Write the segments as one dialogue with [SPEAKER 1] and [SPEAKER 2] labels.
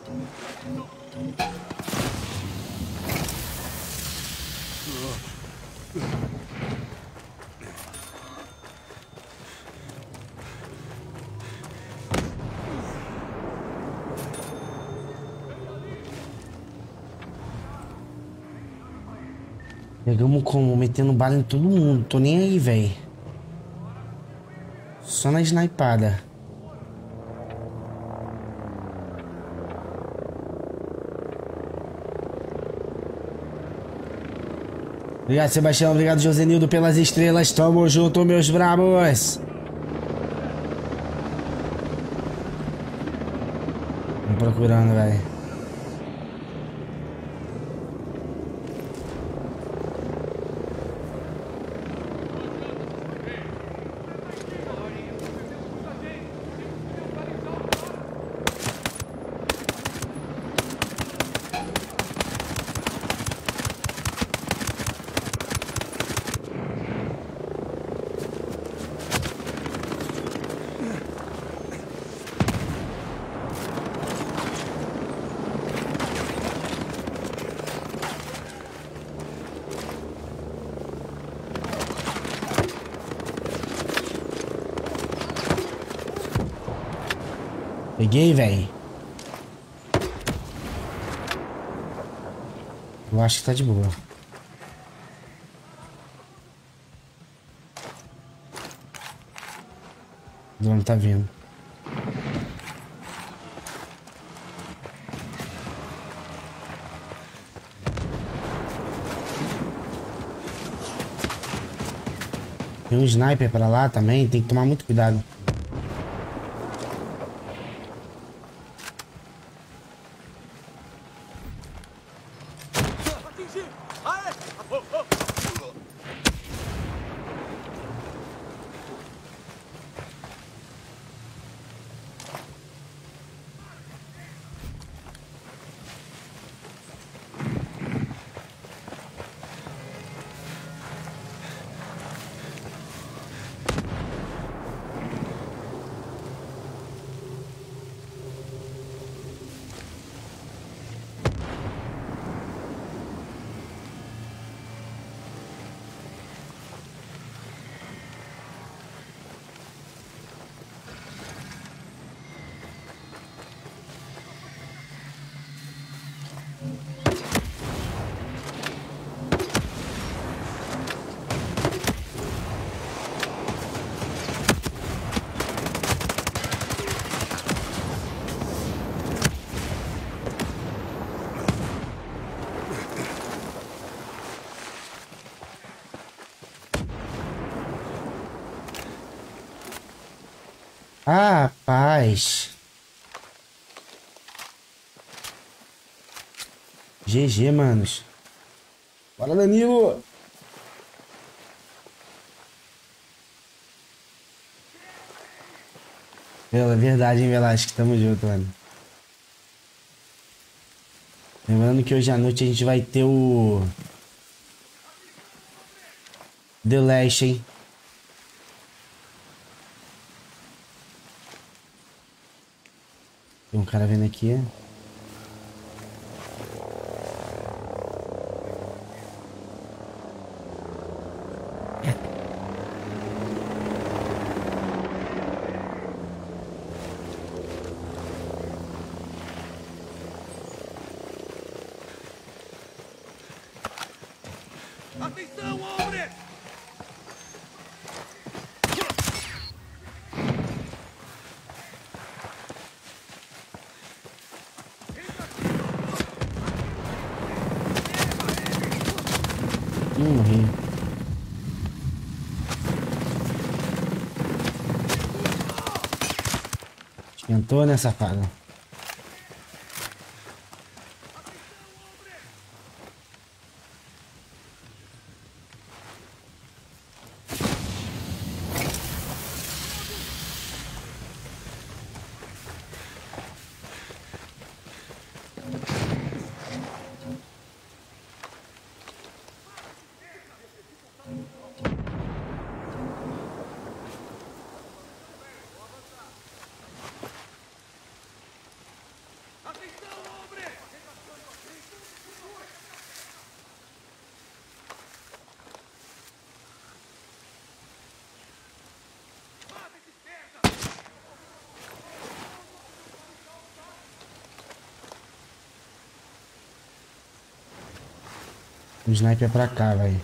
[SPEAKER 1] Pegamos como? Metendo bala em todo mundo. Tô nem aí, velho. Só na snipada. Obrigado, Sebastião. Obrigado, Josenildo, pelas estrelas. Tamo junto, meus bravos. Vamos procurando, velho. Peguei, velho. Eu acho que tá de boa. O drone tá vindo. Tem um sniper pra lá também, tem que tomar muito cuidado. Ah, paz. GG, manos. Bora, Danilo. É verdade, hein, Velasco? Tamo junto, mano. Lembrando que hoje à noite a gente vai ter o The Last, hein? Tem um cara vendo aqui.
[SPEAKER 2] Atenção, homens!
[SPEAKER 1] Morri. Esquentou, né, safado? O sniper é pra cá, velho.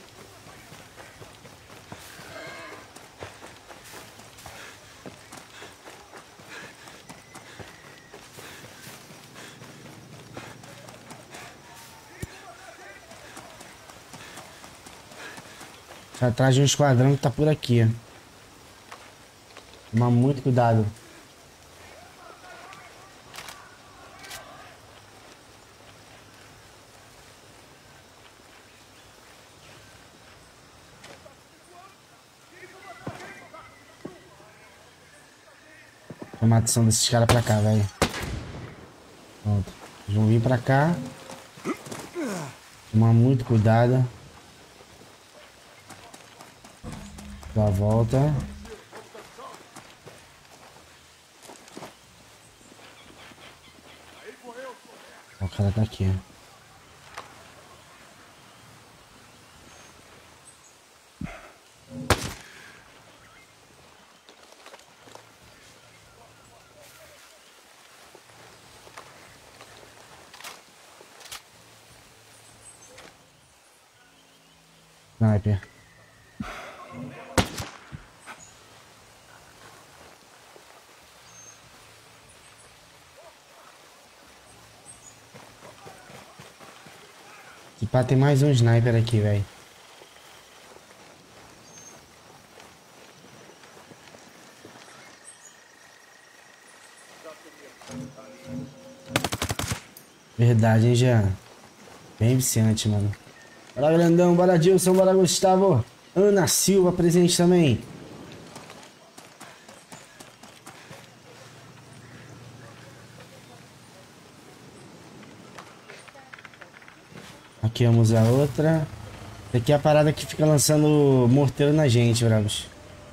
[SPEAKER 1] Tá atrás de um esquadrão que tá por aqui. Toma muito cuidado. Toma a atenção desses caras pra cá, velho. Pronto. Eles vão vir pra cá. Toma muito cuidado. Dá a volta. O cara tá aqui. Sniper. E pá, tem mais um sniper aqui, velho. Verdade, hein, Jean? Bem viciante, mano. Bora, grandão, bora, Dilson, bora, Gustavo. Ana Silva presente também. Aqui vamos a outra. Aqui é a parada que fica lançando morteiro na gente, bravos.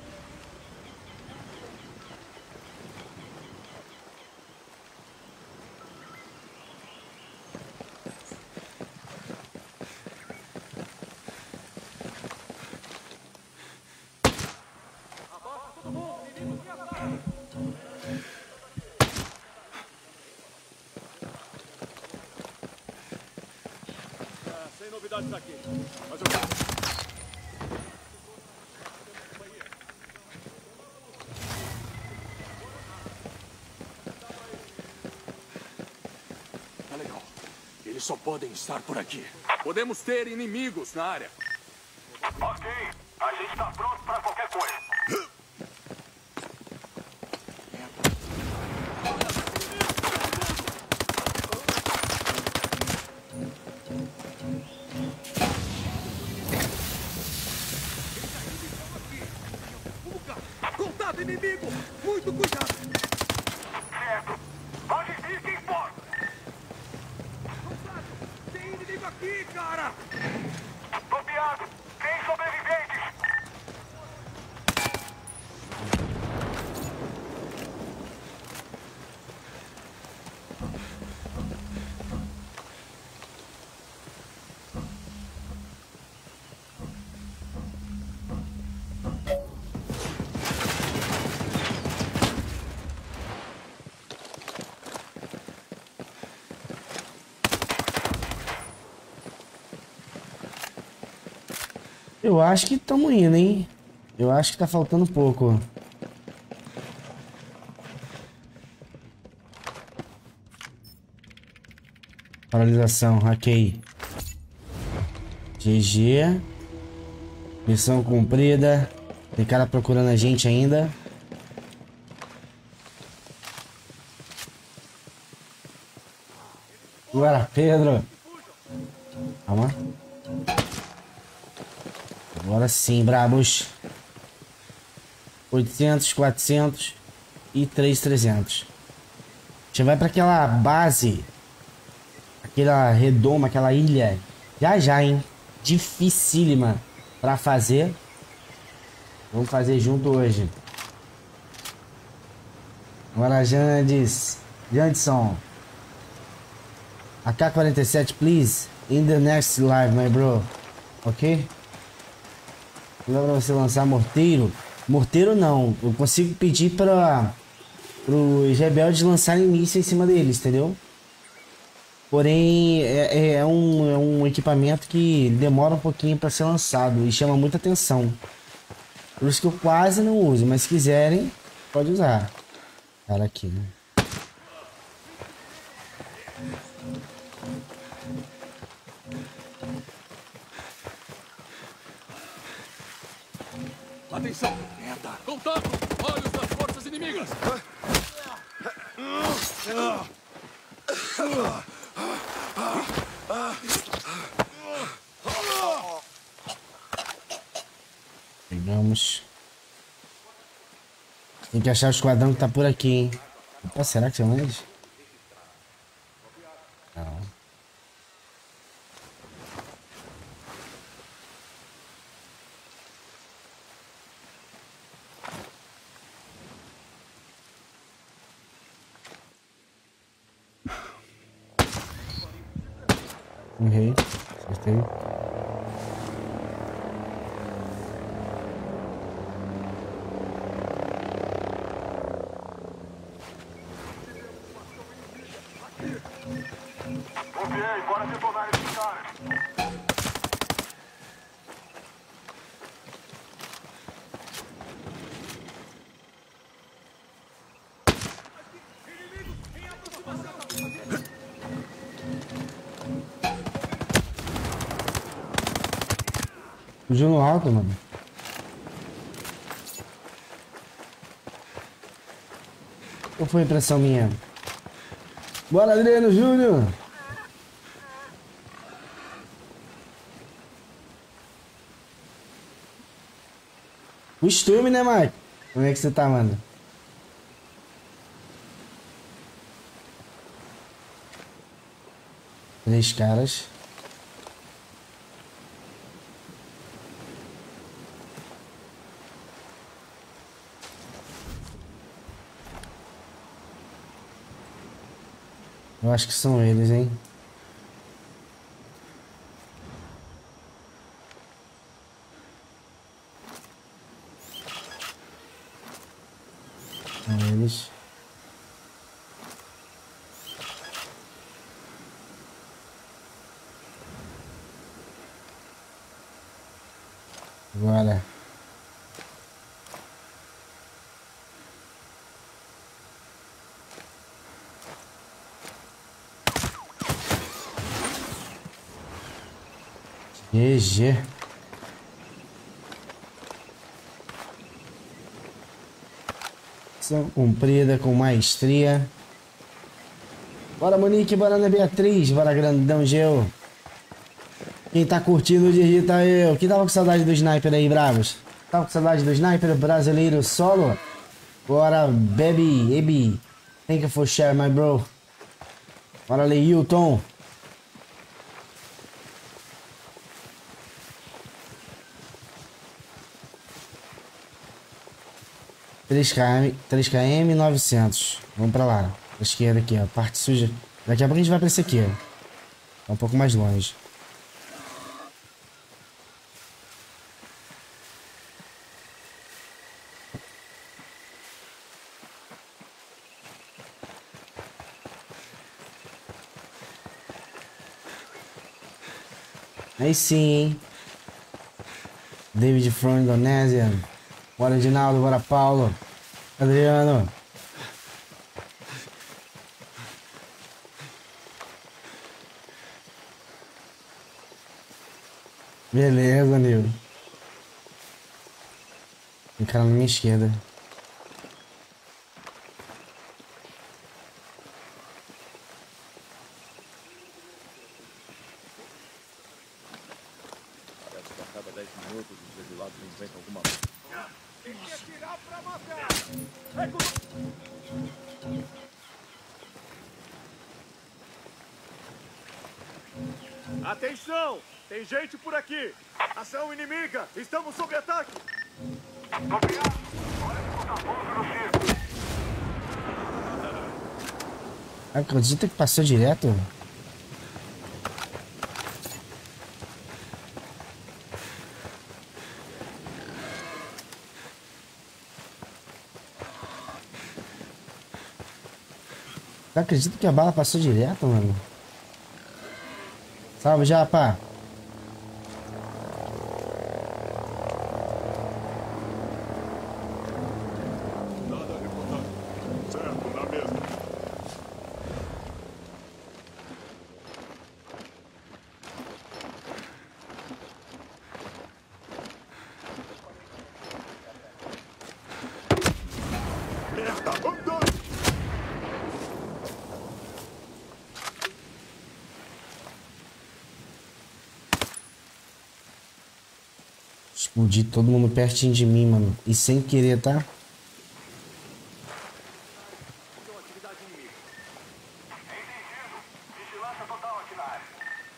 [SPEAKER 2] Sem novidades aqui. Mas eu... Tá legal. Eles só podem estar por aqui. Podemos ter inimigos na área.
[SPEAKER 3] Ok. A gente tá pronto pra qualquer coisa.
[SPEAKER 2] Contato inimigo! Muito cuidado!
[SPEAKER 3] Certo. Onde fiquem fora?
[SPEAKER 2] Contato! Tem inimigo aqui, cara!
[SPEAKER 3] Copiado. Tem sobreviventes.
[SPEAKER 1] Eu acho que estamos indo, hein? Eu acho que tá faltando pouco. Paralisação, hackei. GG. Missão cumprida. Tem cara procurando a gente ainda. Bora, Pedro. Calma. Agora sim, brabos. 800, 400 e 3,300. A gente vai para aquela base. Aquela redoma, aquela ilha. Já já, hein? Dificílima para fazer. Vamos fazer junto hoje. Agora, Jandson. AK-47, please. In the next live, my bro. Ok? Não dá pra você lançar morteiro. Morteiro não. Eu consigo pedir para os rebeldes lançarem mísseis em cima deles, entendeu? Porém, é um equipamento que demora um pouquinho para ser lançado e chama muita atenção. Por isso que eu quase não uso, mas se quiserem, pode usar. Cara aqui, né?
[SPEAKER 2] Atenção! Merda! Contato! Olhos das forças inimigas!
[SPEAKER 1] Pegamos. Tem que achar o esquadrão que tá por aqui, hein? Opa, será que são eles? Não. Errei. Acertei.
[SPEAKER 3] Confiei, bora detonar esses caras.
[SPEAKER 1] Fugiu no alto, mano. Ou foi impressão minha? Bora, Adriano Júnior! Costume, né, Mike? Como é que você tá, mano? Três caras. Eu acho que são eles, hein? São eles. Agora. GG. Missão cumprida com maestria. Bora, Monique, bora, Ana Beatriz, bora, Grandão Geo. Quem tá curtindo, digita eu. Quem tava com saudade do sniper aí, bravos? Tava com saudade do sniper brasileiro solo? Bora, baby, Ebi. Thank you for share, my bro. Bora, Leilton. Três km 900. Vamos pra lá. Pra esquerda aqui, ó. Parte suja. Daqui a pouco a gente vai pra esse aqui, ó. Tá um pouco mais longe. Aí sim, hein? David from Indonésia. Bora, Edinaldo. Bora, Paulo. Adriano. Beleza, Nil. Tem cara na minha esquerda.
[SPEAKER 2] Cada 10 minutos, os exilados inventam alguma
[SPEAKER 3] Tem que atirar pra matar. Atenção! Tem gente por aqui! Ação inimiga! Estamos sob ataque! Confiado! Olha que botar fogo no circo!
[SPEAKER 1] Acredita que passou direto? acredito que a bala passou direto, mano. Salve, Japa.
[SPEAKER 3] Nada a reportar. Certo, na mesma. Merda, andando!
[SPEAKER 1] Explodi todo mundo pertinho de mim, mano. E sem querer, tá?
[SPEAKER 3] Atividade inimiga.
[SPEAKER 4] Vigilância total aqui na área.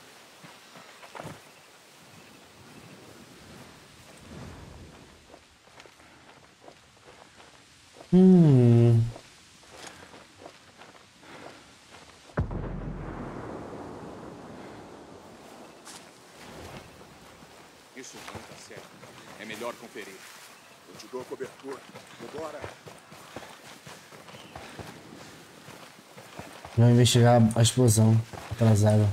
[SPEAKER 2] Isso não tá certo. É melhor conferir.
[SPEAKER 3] Eu te dou a cobertura. Vambora.
[SPEAKER 1] Vou investigar a explosão atrasada.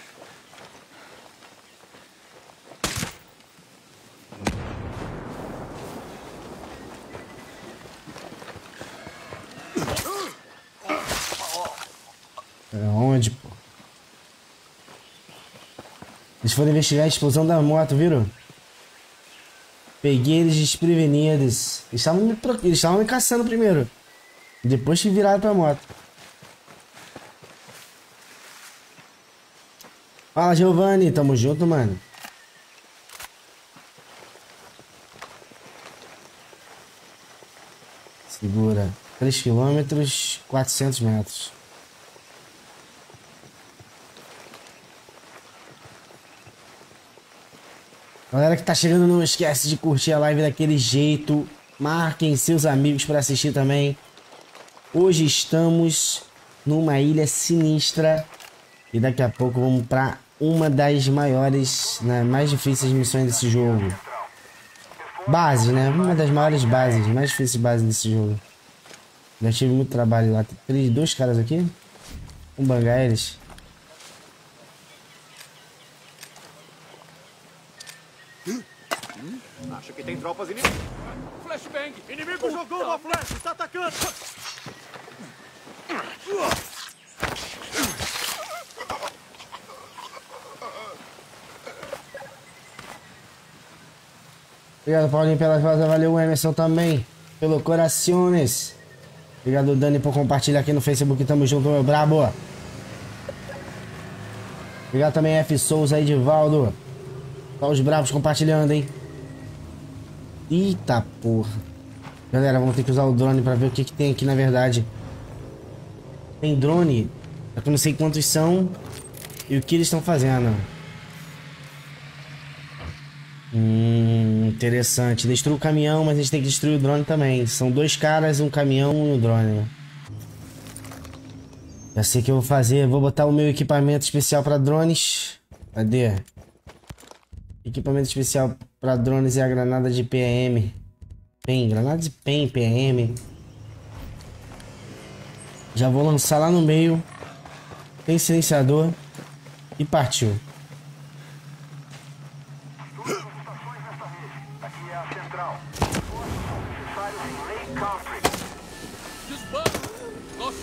[SPEAKER 1] É onde, pô? Eles foram investigar a explosão da moto, viram? Peguei eles desprevenidos. Eles estavam me caçando primeiro. Depois que viraram pra moto. Fala, Giovanni. Tamo junto, mano. Segura. 3 quilômetros, 400 metros. Galera que tá chegando, não esquece de curtir a live daquele jeito. Marquem seus amigos para assistir também. Hoje estamos numa ilha sinistra. E daqui a pouco vamos para uma das maiores, né, mais difíceis missões desse jogo. Base, né? Uma das maiores bases, mais difíceis bases desse jogo. Já tive muito trabalho lá. Tem 2 caras aqui. Vamos bangar eles.
[SPEAKER 3] Acho que tem tropas inimigas.
[SPEAKER 2] Flashbang!
[SPEAKER 3] Inimigo jogou uma flecha. Está atacando.
[SPEAKER 1] Obrigado, Paulinho, pela voz. Valeu, Emerson, também. Pelo Corações. Obrigado, Dani, por compartilhar aqui no Facebook. Tamo junto, meu brabo. Obrigado também, F. Souza, Edivaldo. Tá os bravos compartilhando, hein? Eita porra. Galera, vamos ter que usar o drone pra ver o que tem aqui na verdade. Tem drone. Eu não sei quantos são e o que eles estão fazendo. Interessante. Destrua o caminhão, mas a gente tem que destruir o drone também. São 2 caras, um caminhão e um drone. Já sei o que eu vou fazer. Vou botar o meu equipamento especial para drones. Cadê? Equipamento especial para drones é a granada de PM. PEM, granada de PEM, PM. Já vou lançar lá no meio. Tem silenciador. E partiu.
[SPEAKER 4] Aqui é a central. Forças são necessários em Lake Country.
[SPEAKER 2] Desbando! Nosso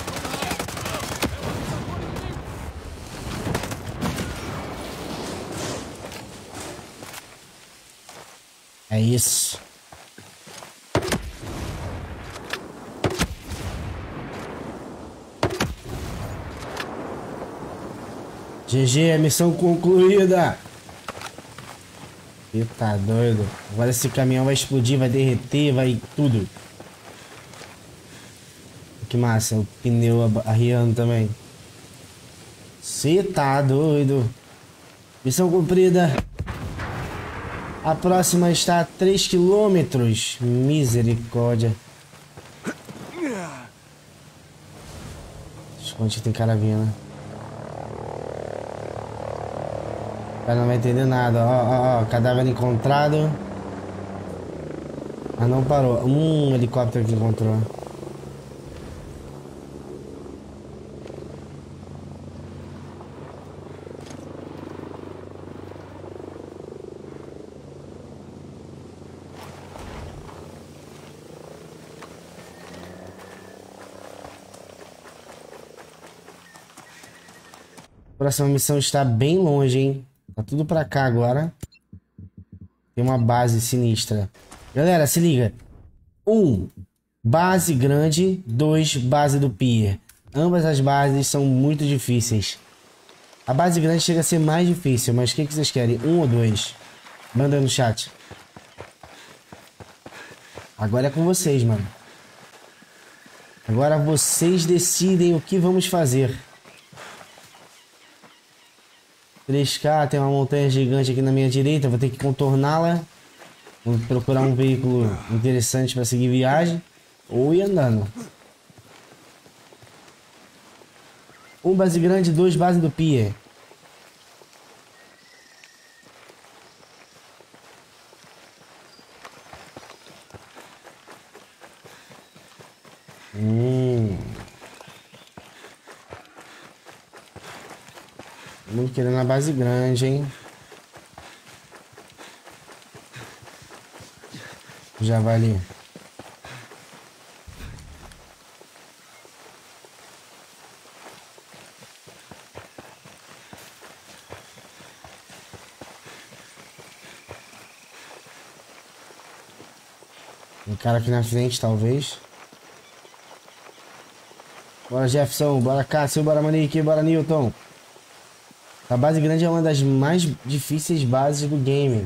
[SPEAKER 1] É isso. GG, missão concluída. Você tá doido? Agora esse caminhão vai explodir, vai derreter, vai tudo. Que massa, o pneu arriando também. Você tá doido? Missão cumprida. A próxima está a 3 quilômetros. Misericórdia. Esconde que tem cara vindo. O cara não vai entender nada. Ó, cadáver encontrado. Mas não parou. Helicóptero que encontrou. Próxima missão está bem longe, hein? Tá tudo pra cá agora. Tem uma base sinistra. Galera, se liga. 1. Base grande. 2. Base do pier. Ambas as bases são muito difíceis. A base grande chega a ser mais difícil, mas o que vocês querem? 1 ou 2? Manda no chat. Agora é com vocês, mano. Agora vocês decidem o que vamos fazer. 3K, tem uma montanha gigante aqui na minha direita. Vou ter que contorná-la. Vou procurar um veículo interessante para seguir viagem. Ou ir andando. 1 base grande, 2 base do pier. Muito querendo a base grande, hein? Já vai ali. Um cara aqui na frente, talvez. Bora, Jefferson. Bora, Cássio. Bora, Manique. Bora, Newton. A base grande é uma das mais difíceis bases do game.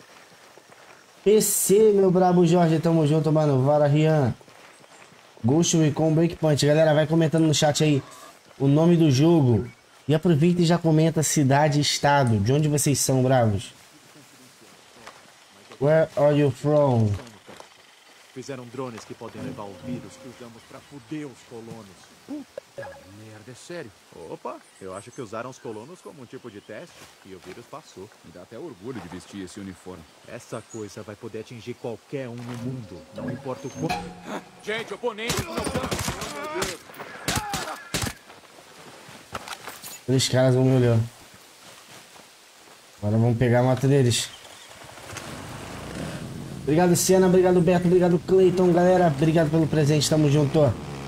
[SPEAKER 1] PC, meu brabo Jorge. Tamo junto, mano. Vara, Rian. Ghost Recon Breakpoint. Galera, vai comentando no chat aí o nome do jogo. E aproveita e já comenta cidade e estado. De onde vocês são, bravos? Where are you from?
[SPEAKER 3] Fizeram drones que podem levar o vírus que usamos pra foder os colonos. Puta merda, é sério. Opa, eu acho que usaram os colonos como um tipo de teste e o vírus passou.
[SPEAKER 2] Me dá até orgulho de vestir esse uniforme.
[SPEAKER 3] Essa coisa vai poder atingir qualquer um no mundo, não importa o quanto.
[SPEAKER 2] Gente, oponente no meu campo.
[SPEAKER 1] 3 caras vão me olhar. Agora vamos pegar a moto deles. Obrigado, Siena. Obrigado, Beto. Obrigado, Cleiton. Galera, obrigado pelo presente. Tamo junto.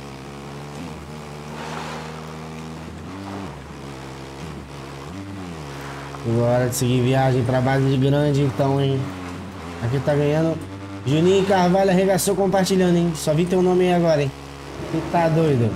[SPEAKER 1] Agora de seguir viagem pra base de grande, então, hein? Aqui tá ganhando. Juninho Carvalho arregaçou compartilhando, hein? Só vi teu nome aí agora, hein? Tu tá doido?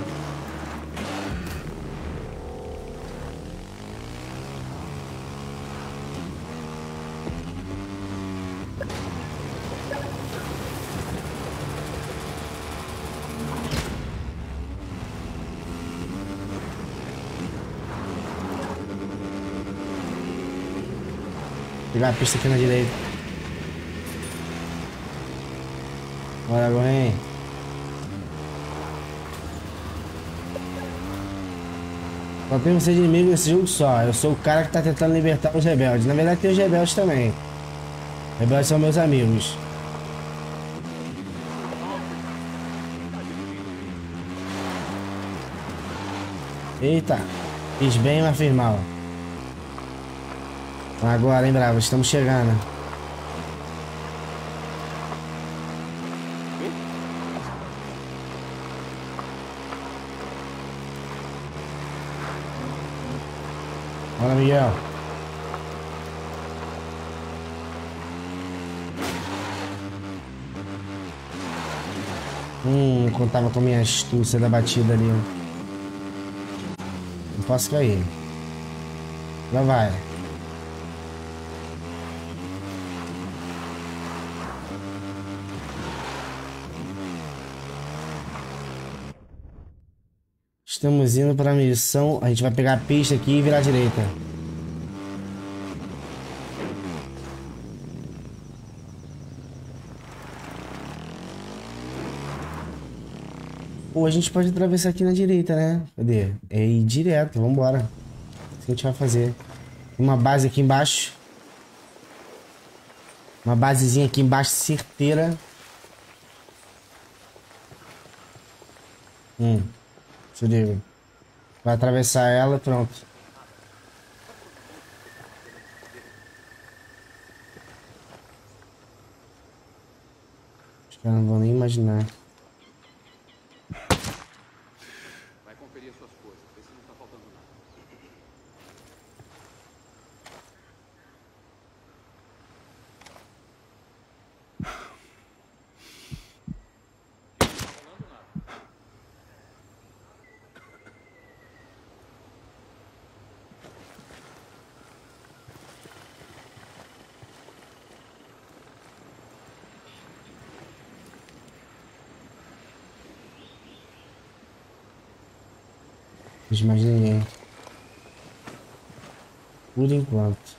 [SPEAKER 1] Pegar a pista aqui na direita. Bora, Gwen. Só tem você de inimigo nesse jogo só. Eu sou o cara que tá tentando libertar os rebeldes. Na verdade tem os rebeldes também. Rebeldes são meus amigos. Eita. Fiz bem, mas fiz mal. Agora, hein, bravo, estamos chegando. Bora, Miguel. Contava com a minha astúcia da batida ali. Não posso cair. Já vai. Estamos indo para a missão. A gente vai pegar a pista aqui e virar à direita. Ou a gente pode atravessar aqui na direita, né? Cadê? É ir direto, vambora. O que a gente vai fazer? Tem uma base aqui embaixo. Uma basezinha aqui embaixo, certeira. Se liga. Vai atravessar ela e pronto. Os caras não vão nem imaginar.
[SPEAKER 2] Vai conferir as suas coisas, ver se não tá faltando nada.
[SPEAKER 1] Não vejo mais ninguém. Por enquanto.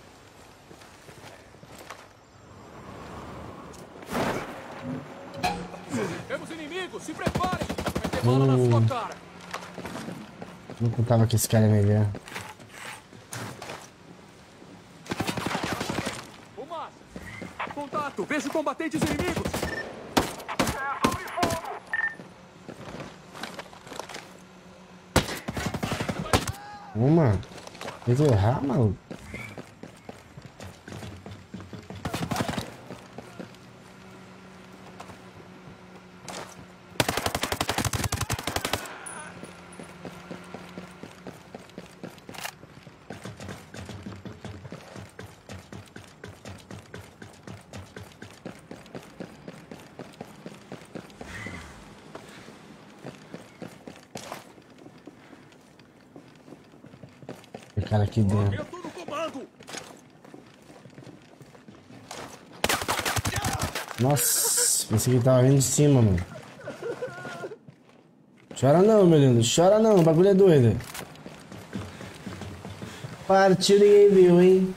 [SPEAKER 2] Temos inimigos, se preparem! Vai ter bala na sua cara!
[SPEAKER 1] Não contava que esse cara ia me ver.
[SPEAKER 2] Fumaça! Contato! Vejo combatentes inimigos!
[SPEAKER 1] Uma. Fez eu errar, maluco. Tem cara aqui dentro.
[SPEAKER 2] Eu tô no comando!
[SPEAKER 1] Nossa, pensei que ele tava vindo de cima, mano. Chora não, meu lindo. Chora não, o bagulho é doido. Partiu, ninguém viu, hein?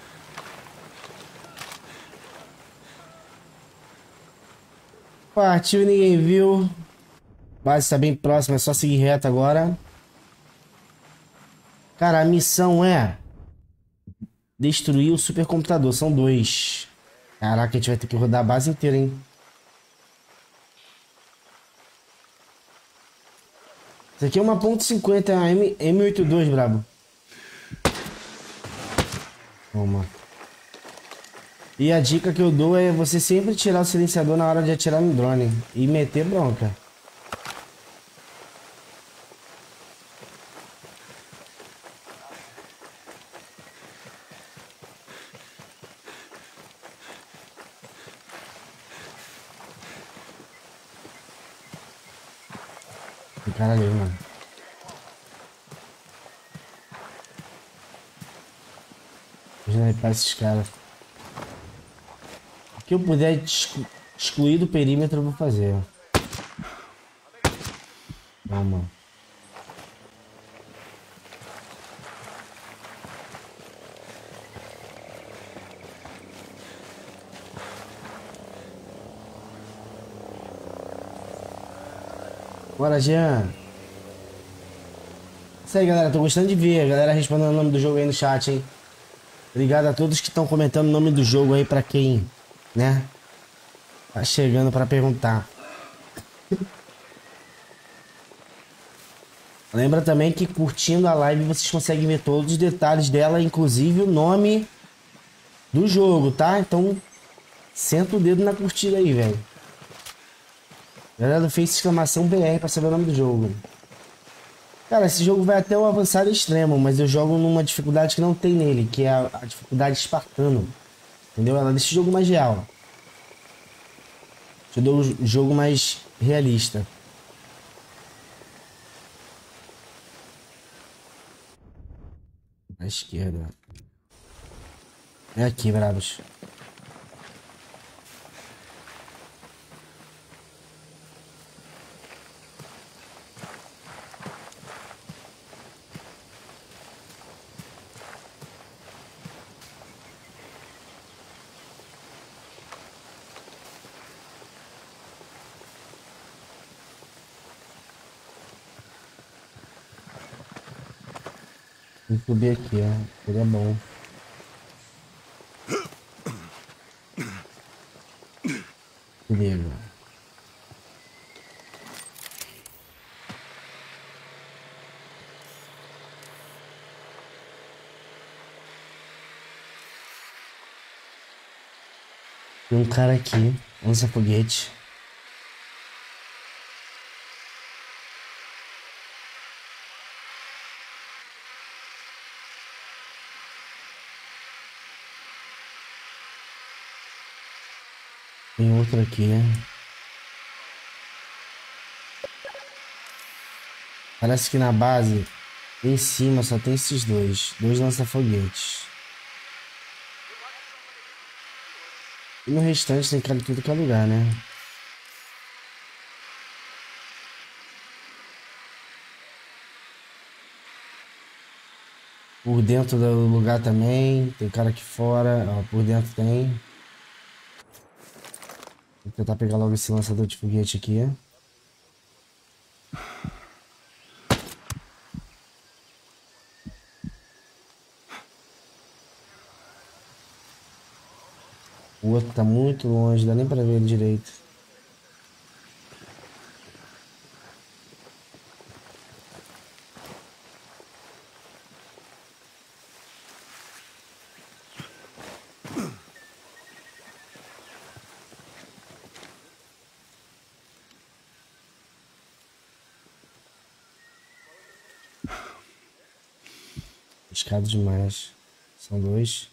[SPEAKER 1] Partiu, ninguém viu. Base tá bem próxima, é só seguir reto agora. Cara, a missão é destruir o supercomputador. São 2. Caraca, a gente vai ter que rodar a base inteira, hein? Isso aqui é uma .50, é uma M82, brabo. Toma. E a dica que eu dou é você sempre tirar o silenciador na hora de atirar no drone. E meter bronca. O cara ali, mano. Vou para esses caras. O que eu puder excluir do perímetro eu vou fazer. Vamos. Bora, Jean. Isso aí, galera. Tô gostando de ver a galera respondendo o nome do jogo aí no chat, hein? Obrigado a todos que estão comentando o nome do jogo aí pra quem, né? Tá chegando pra perguntar. Lembra também que curtindo a live vocês conseguem ver todos os detalhes dela, inclusive o nome do jogo, tá? Então, senta o dedo na curtida aí, velho. Galera do Face exclamação BR pra saber o nome do jogo. Cara, esse jogo vai até o avançado extremo, mas eu jogo numa dificuldade que não tem nele, que é a dificuldade espartano. Entendeu? Ela deixa o jogo mais real. Eu dou o jogo mais realista. À esquerda. É aqui, bravos. Tem que subir aqui, ó. Seria bom. Beleza. Tem um cara aqui, lança foguete. Tem outro aqui, né? Parece que na base, em cima, só tem esses dois. Dois lança-foguetes. E no restante tem cara de tudo que é lugar, né? Por dentro do lugar também. Tem cara aqui fora. Ó, por dentro tem. Vou tentar pegar logo esse lançador de foguete aqui. O outro tá muito longe, dá nem pra ver ele direito. Escado demais. São dois.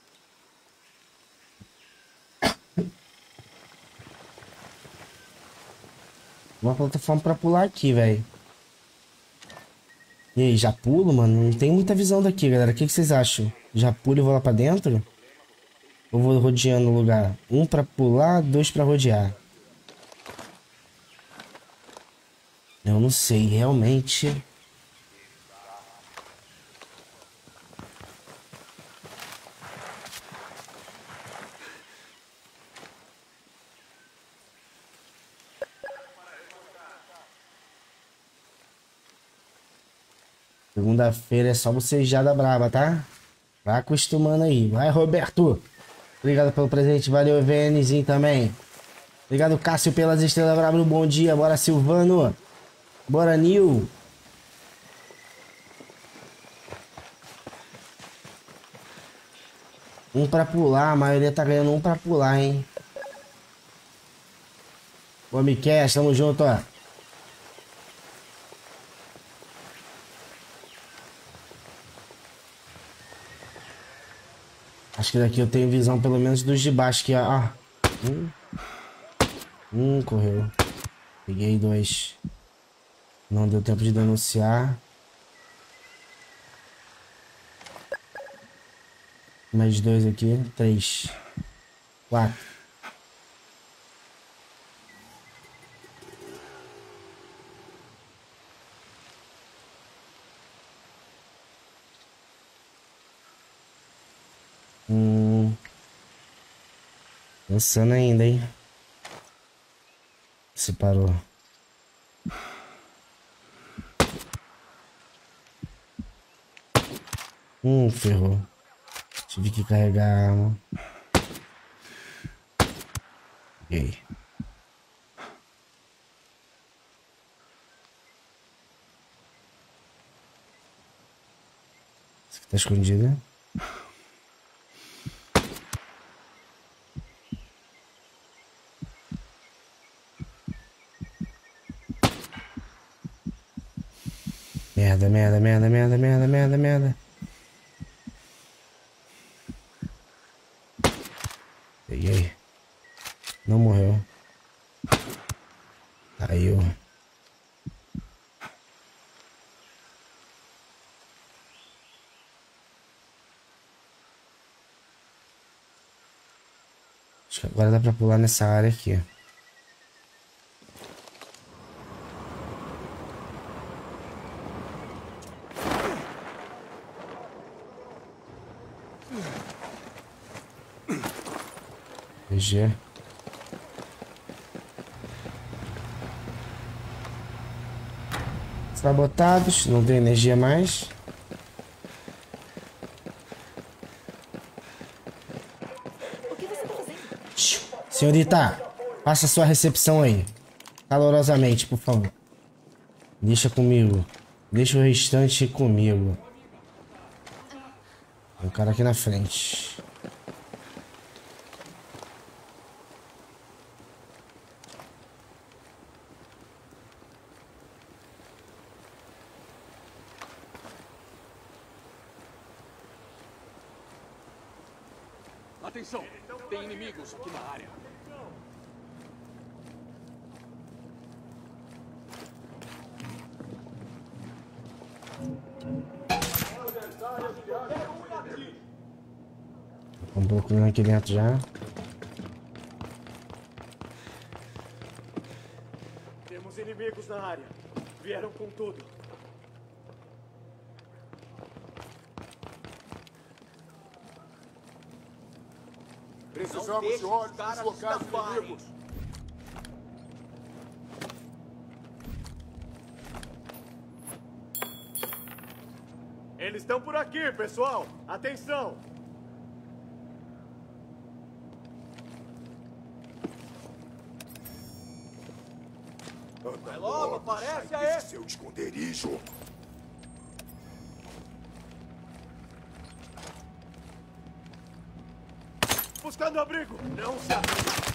[SPEAKER 1] Uma plataforma pra pular aqui, velho. E aí, já pulo, mano? Não tem muita visão daqui, galera. O que vocês acham? Já pulo e vou lá pra dentro? Ou vou rodeando o lugar? Um pra pular, dois pra rodear. Eu não sei, realmente. Segunda-feira é só bocejada braba, tá? Vai acostumando aí. Vai, Roberto. Obrigado pelo presente. Valeu, VNzinho também. Obrigado, Cássio, pelas estrelas brabas. Bom dia. Bora, Silvano. Bora, Nil. Um pra pular. A maioria tá ganhando um pra pular, hein? Ô, Miquel, tamo junto, ó. Acho que daqui eu tenho visão pelo menos dos de baixo aqui, ó. Correu. Peguei dois. Não deu tempo de denunciar. Mais dois aqui. 3. 4. Pensando ainda, hein? Se parou. Ferrou. Tive que carregar a arma. Ok. Esse aqui tá escondido. Merda, merda, merda, merda, merda, merda, merda. Peguei. Não morreu. Caiu. Acho que agora dá pra pular nessa área aqui. GG. Sabotados, não tem energia mais.
[SPEAKER 5] O que você tá fazendo?
[SPEAKER 1] Senhorita, faça sua recepção aí. Calorosamente, por favor. Deixa comigo. Deixa o restante comigo. Tem um cara aqui na frente.
[SPEAKER 2] Atenção! Tem inimigos aqui na área.
[SPEAKER 1] Vamos procurando aqui dentro já.
[SPEAKER 3] Temos inimigos na área. Vieram com tudo.
[SPEAKER 2] Precisamos de olhos deslocados inimigos.
[SPEAKER 3] Eles estão por aqui, pessoal. Atenção.
[SPEAKER 2] Vai logo, aparece aí. Seu esconderijo.
[SPEAKER 3] Buscando abrigo. Não se abriga.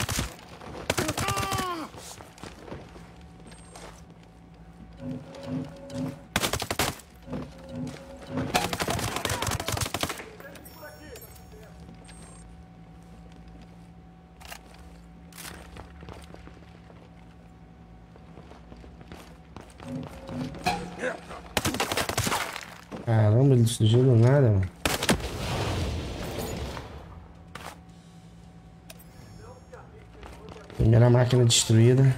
[SPEAKER 1] Caramba, ele surgiu do nada, mano. Primeira máquina destruída.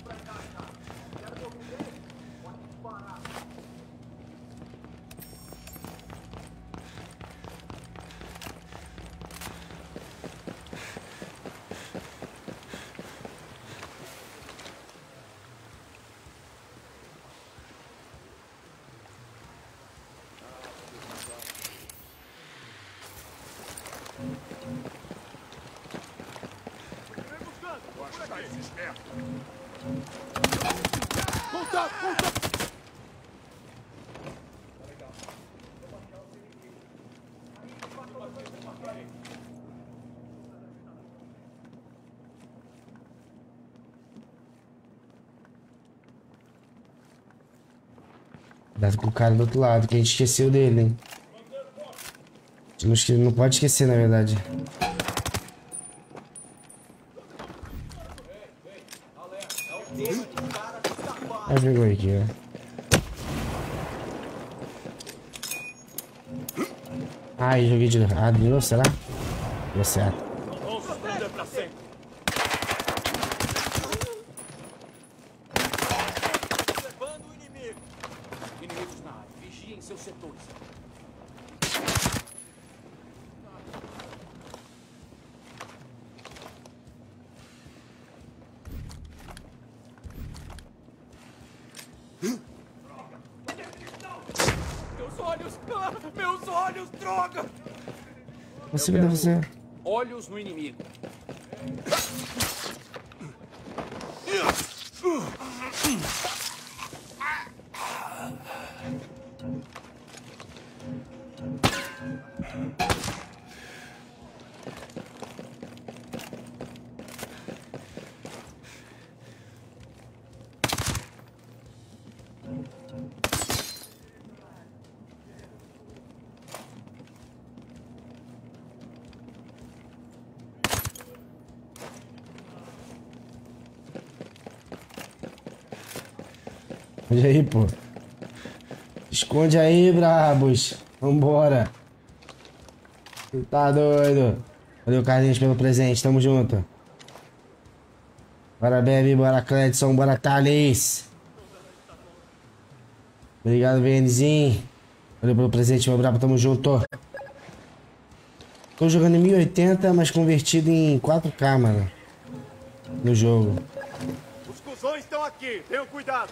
[SPEAKER 1] Cuidado com o cara do outro lado, que a gente esqueceu dele, hein? A gente não pode esquecer, na verdade. Aí pegou aqui, ó. Ai, joguei de novo. Ah, de novo, será? Deu certo.
[SPEAKER 2] Meus olhos, droga!
[SPEAKER 1] Você vai você.
[SPEAKER 2] Olhos no inimigo.
[SPEAKER 1] Esconde aí, pô. Esconde aí, brabos. Vambora. Tá doido. Valeu, Carlinhos, pelo presente. Tamo junto. Bora, Bebe. Bora, Cledson. Bora, Thales. Obrigado, VNzinho. Valeu pelo presente, meu brabo. Tamo junto. Tô jogando em 1080, mas convertido em 4K, mano. No jogo.
[SPEAKER 3] Os cuzões estão aqui. Tenham cuidado.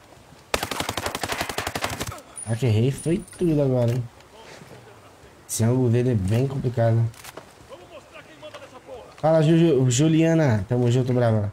[SPEAKER 1] Ah, que errei foi tudo agora, hein? Esse ângulo dele é bem complicado. Fala, Juliana. Tamo junto, brava.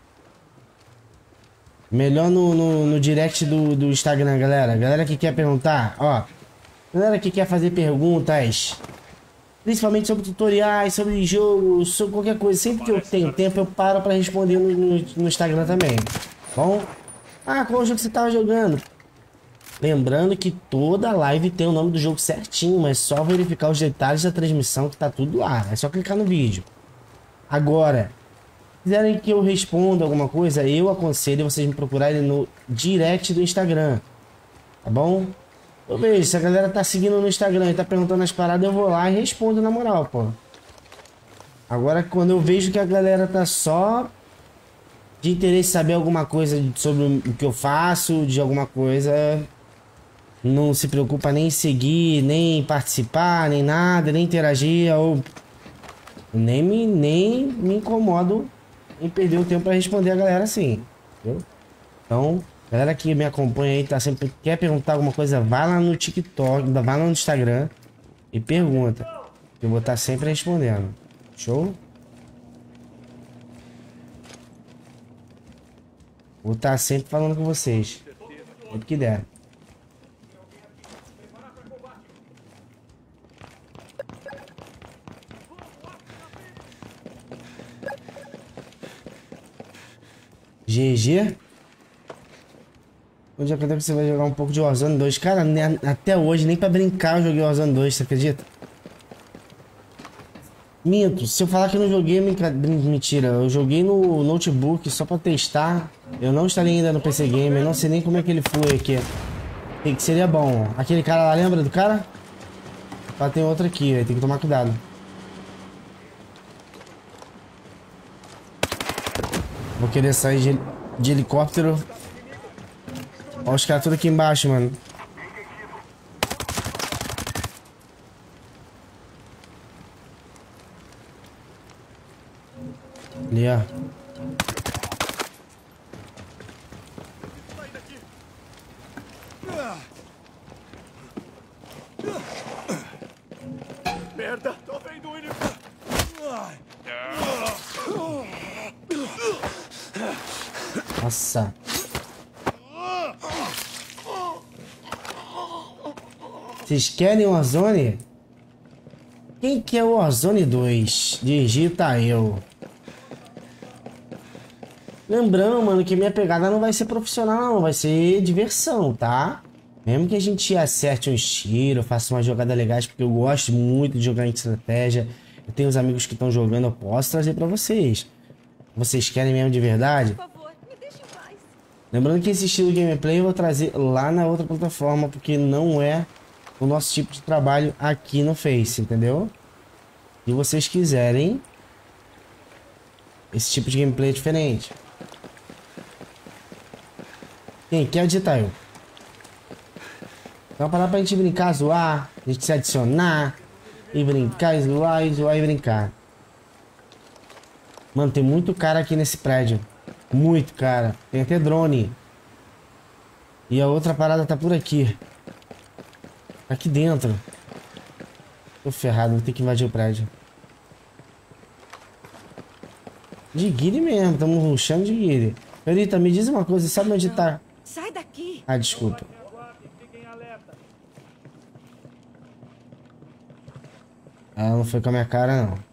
[SPEAKER 1] Melhor no direct do Instagram, galera. Galera que quer perguntar, ó. Galera que quer fazer perguntas, principalmente sobre tutoriais, sobre jogo, sobre qualquer coisa. Sempre que eu tenho tempo, eu paro pra responder no Instagram também. Bom? Ah, qual jogo você tava jogando? Lembrando que toda live tem o nome do jogo certinho, mas só verificar os detalhes da transmissão que tá tudo lá. É só clicar no vídeo. Agora, se quiserem que eu responda alguma coisa, eu aconselho vocês me procurarem no direct do Instagram. Tá bom? Eu vejo, se a galera tá seguindo no Instagram e tá perguntando as paradas, eu vou lá e respondo na moral, pô. Agora, quando eu vejo que a galera tá só de interesse em saber alguma coisa sobre o que eu faço, de alguma coisa, não se preocupa nem em seguir, nem participar, nem nada, nem interagir, ou Nem me incomodo em perder o tempo pra responder a galera assim. Entendeu? Então, galera que me acompanha aí, tá sempre quer perguntar alguma coisa, vai lá no TikTok, vai lá no Instagram e pergunta. Eu vou estar sempre respondendo. Show? Vou estar sempre falando com vocês. Sempre que der. GG. Onde acredito que você vai jogar um pouco de Warzone 2. Cara, até hoje, nem pra brincar eu joguei Warzone 2, você acredita? Minto, se eu falar que eu não joguei, mentira. Eu joguei no notebook só pra testar. Eu não instalei ainda no PC Gamer, não sei nem como é que ele foi aqui. Que seria bom. Aquele cara lá, lembra do cara? Ah, tem outro aqui, tem que tomar cuidado. Vou querer sair de helicóptero. Olha os caras tudo aqui embaixo, mano. Ali, ó.
[SPEAKER 3] Merda, tô vendo o inimigo.
[SPEAKER 1] Nossa. Vocês querem Warzone? Quem quer o Warzone 2? Digita eu. Lembrando, mano, que minha pegada não vai ser profissional, não. Vai ser diversão, tá? Mesmo que a gente acerte uns tiros, faça uma jogada legais, porque eu gosto muito de jogar em estratégia. Eu tenho uns amigos que estão jogando, eu posso trazer pra vocês. Vocês querem mesmo de verdade?
[SPEAKER 5] Por favor, me deixe em paz.
[SPEAKER 1] Lembrando que esse estilo de gameplay eu vou trazer lá na outra plataforma, porque não é o nosso tipo de trabalho aqui no Face, entendeu? Se vocês quiserem esse tipo de gameplay diferente. Quem quer digitar eu? Então parar pra gente brincar, zoar, a gente se adicionar e brincar, zoar e brincar. Mano, tem muito cara aqui nesse prédio. Muito cara. Tem até drone. E a outra parada tá por aqui. Aqui dentro. Tô ferrado, vou ter que invadir o prédio. De guile mesmo, estamos rushando de guile. Perita, me diz uma coisa, sabe onde tá?
[SPEAKER 5] Sai daqui.
[SPEAKER 1] Ah, desculpa. Ela não foi com a minha cara, não.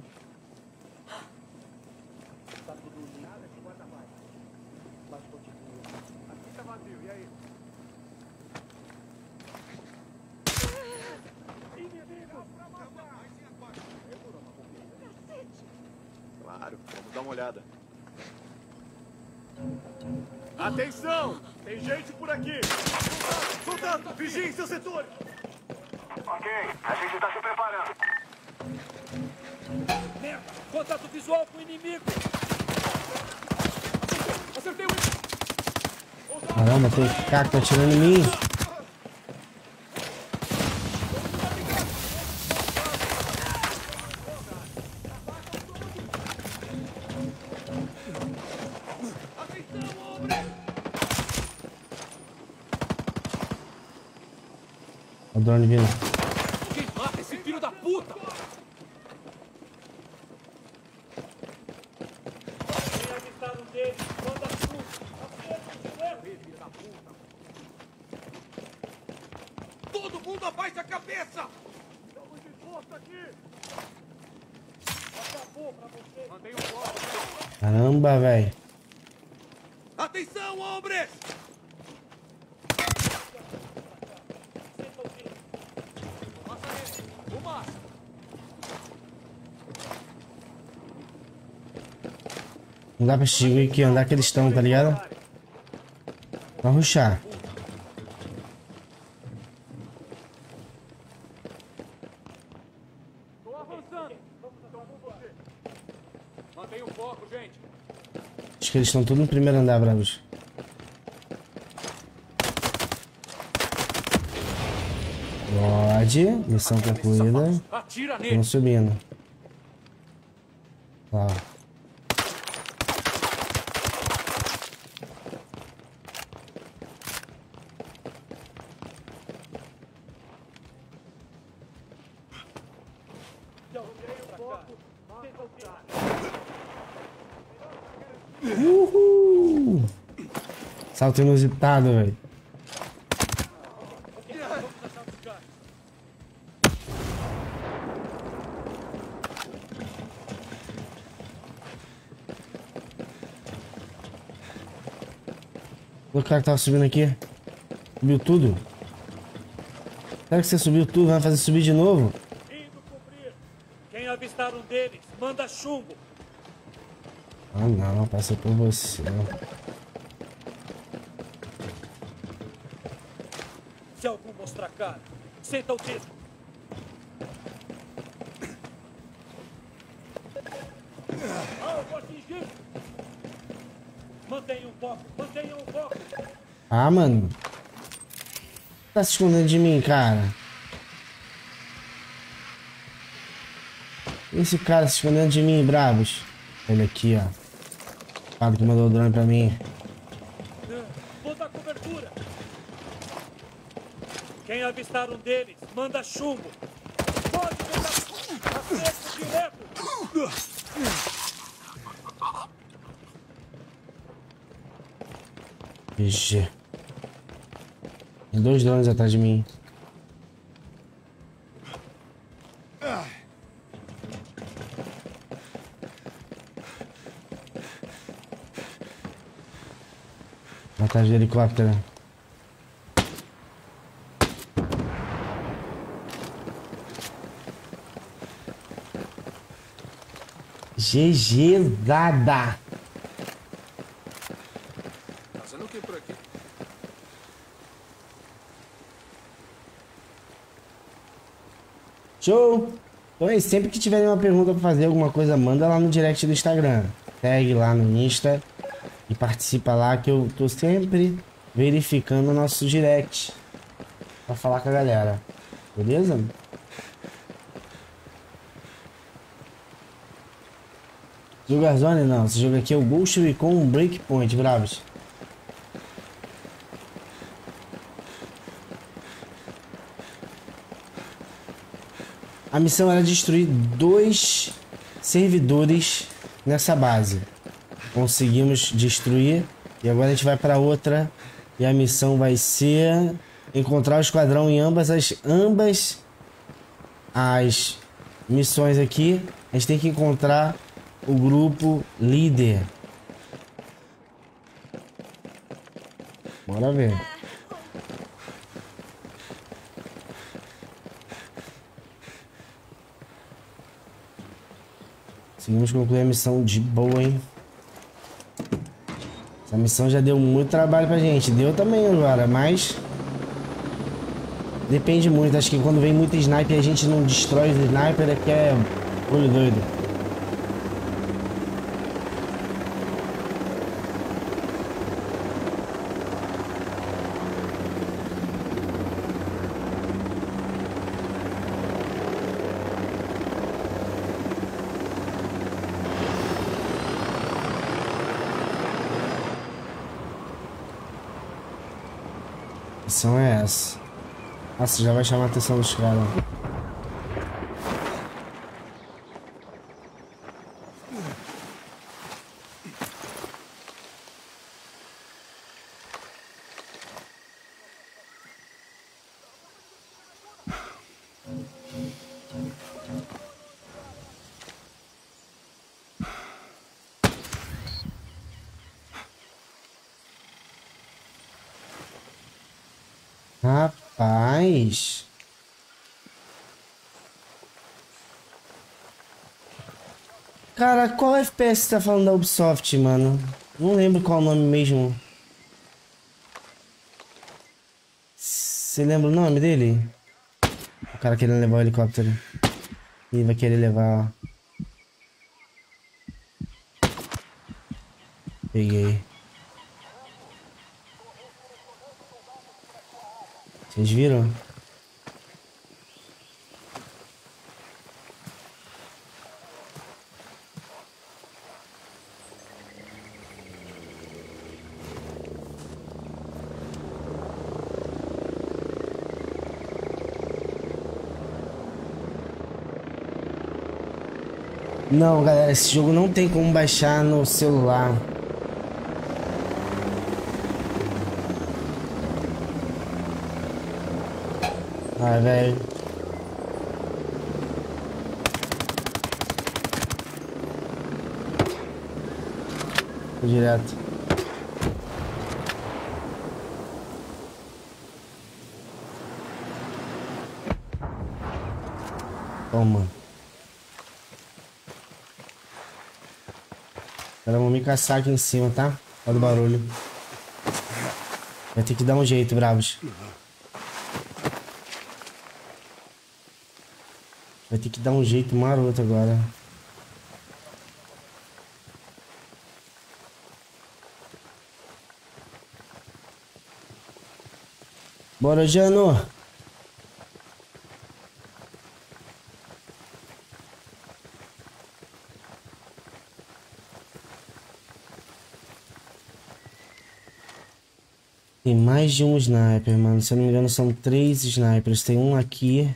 [SPEAKER 3] Claro, vamos dar uma olhada. Atenção! Tem gente por aqui! Soldado, vigiem seu setor!
[SPEAKER 4] Ok, a gente tá se preparando.
[SPEAKER 2] Merda! Contato visual com o inimigo! Acertei o...
[SPEAKER 1] Caramba, tem cara que tá atirando em mim. O drone vindo.
[SPEAKER 2] Quem mata esse filho da puta? Todo mundo abaixa a cabeça! Estamos de volta aqui! Mantenha o foco.
[SPEAKER 1] Caramba, velho.
[SPEAKER 2] Atenção, hombres!
[SPEAKER 1] Não dá pra distinguir aqui onde é que eles estão, tá ligado? Pra rushar.
[SPEAKER 2] Tô avançando! Mantenha o foco, gente!
[SPEAKER 1] Acho que eles estão tudo no primeiro andar, bravos. Pode. Missão concluída.
[SPEAKER 2] Atira nele!
[SPEAKER 1] Estamos subindo. Ó. Uhul! Salto inusitado, velho. O cara que tava subindo aqui. Subiu tudo? Será que você subiu tudo? Vai fazer subir de novo?
[SPEAKER 6] Indo cobrir. Quem avistar um deles, manda chumbo.
[SPEAKER 1] Ah não, passou por você.
[SPEAKER 6] Se algum mostrar cara, senta o dedo. Alvo atingido. Mantenha o foco, mantenha o foco.
[SPEAKER 1] Ah, mano. Tá se escondendo de mim, cara. Esse cara se escondendo de mim, bravos. Ele aqui, ó. O cara que mandou o drone pra mim.
[SPEAKER 6] Vou dar cobertura. Quem avistar um deles, manda chumbo. Pode pegar acerto direto.
[SPEAKER 1] GG. Tem 2 drones atrás de mim. Atrás do helicóptero. GG dada.
[SPEAKER 2] Fazendo o que por aqui?
[SPEAKER 1] Show! Então é isso, sempre que tiverem uma pergunta pra fazer, alguma coisa, manda lá no direct do Instagram. Segue lá no Insta e participa lá que eu tô sempre verificando o nosso direct pra falar com a galera. Beleza? Jogar Zone não, esse jogo aqui é o Ghost Recon Breakpoint, bravos. A missão era destruir 2 servidores nessa base. Conseguimos destruir e agora a gente vai para outra e a missão vai ser encontrar o esquadrão em ambas as missões aqui. A gente tem que encontrar o grupo líder. Bora ver. Conseguimos concluir a missão de boa, hein? Essa missão já deu muito trabalho pra gente. Deu também agora, mas... depende muito. Acho que quando vem muito sniper e a gente não destrói o sniper é que é olho doido. A missão é essa. Nossa, já vai chamar a atenção dos caras. Rapaz. Cara, qual FPS você tá falando da Ubisoft, mano? Não lembro qual o nome mesmo. Você lembra o nome dele? O cara querendo levar o helicóptero. Ele vai querer levar, ó. Peguei. Vocês viram? Não, galera, esse jogo não tem como baixar no celular. Ai, velho. Direto. Toma. Agora vão me caçar aqui em cima, tá? Olha o barulho. Vai ter que dar um jeito, bravos. Vai ter que dar um jeito maroto agora. Bora, Jano. Tem mais de um sniper, mano. Se eu não me engano, são 3 snipers. Tem um aqui.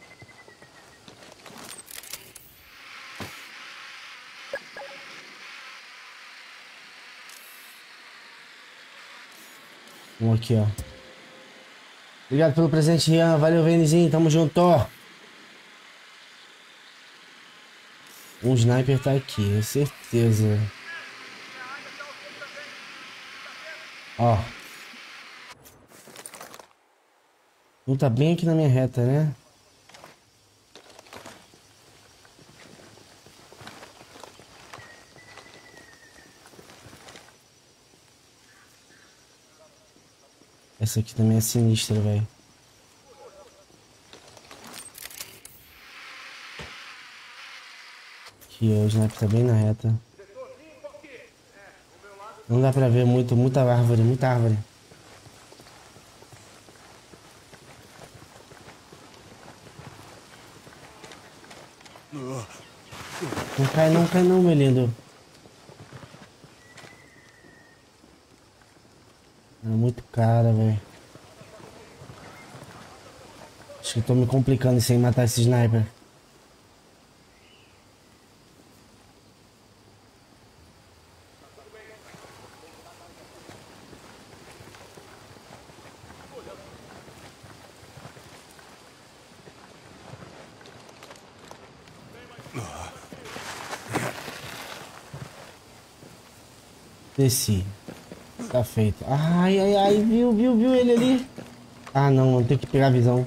[SPEAKER 1] Um aqui, ó. Obrigado pelo presente, Rian. Valeu, Venizinho. Tamo junto. Um sniper tá aqui, é certeza. Ó. Um tá bem aqui na minha reta, né? Essa aqui também é sinistra, velho. Aqui, ó, o sniper tá bem na reta. Não dá pra ver muito, muita árvore, muita árvore. Não cai não, meu lindo. É muito cara, velho. Acho que eu tô me complicando sem matar esse sniper. Desci. Tá feito. Ai, ai, ai. Viu ele ali? Ah, não tem que pegar a visão.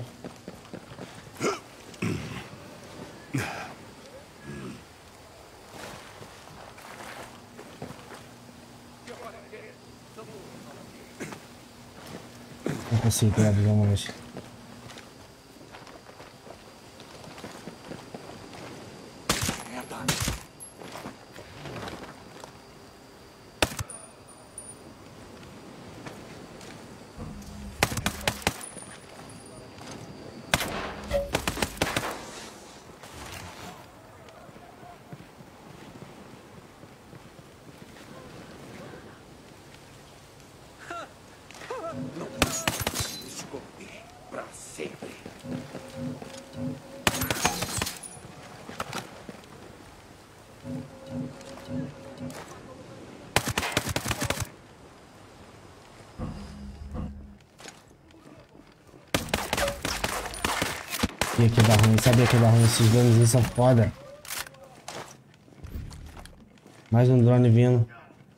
[SPEAKER 1] Não consigo pegar a visão mais. Sabia que ia dar ruim, sabia que ia dar ruim. Esses drones são foda. Mais um drone vindo.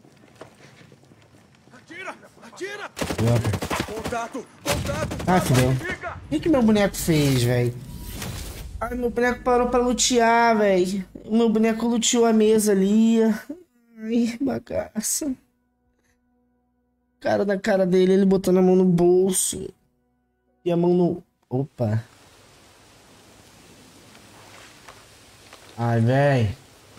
[SPEAKER 2] Atira!
[SPEAKER 6] Contato!
[SPEAKER 1] Ah, fudeu. O que meu boneco fez, velho? Ai, meu boneco parou pra lutear, velho. O meu boneco luteou a mesa ali. Ai, bagaça. Cara da cara dele, ele botando a mão no bolso. E a mão no... Opa. Ai, velho.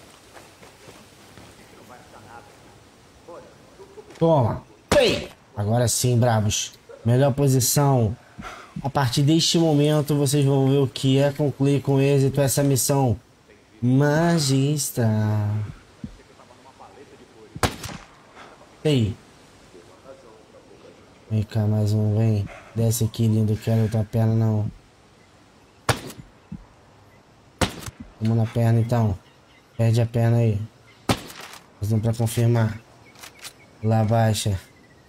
[SPEAKER 1] Toma. Ei! Agora sim, bravos. Melhor posição. A partir deste momento, vocês vão ver o que é concluir com êxito essa missão magistral. Ei. Vem cá, mais um, vem. Desce aqui, lindo. Quero outra perna, não. Vamos na perna, então. Perde a perna aí. Fazendo pra confirmar. Lá baixa.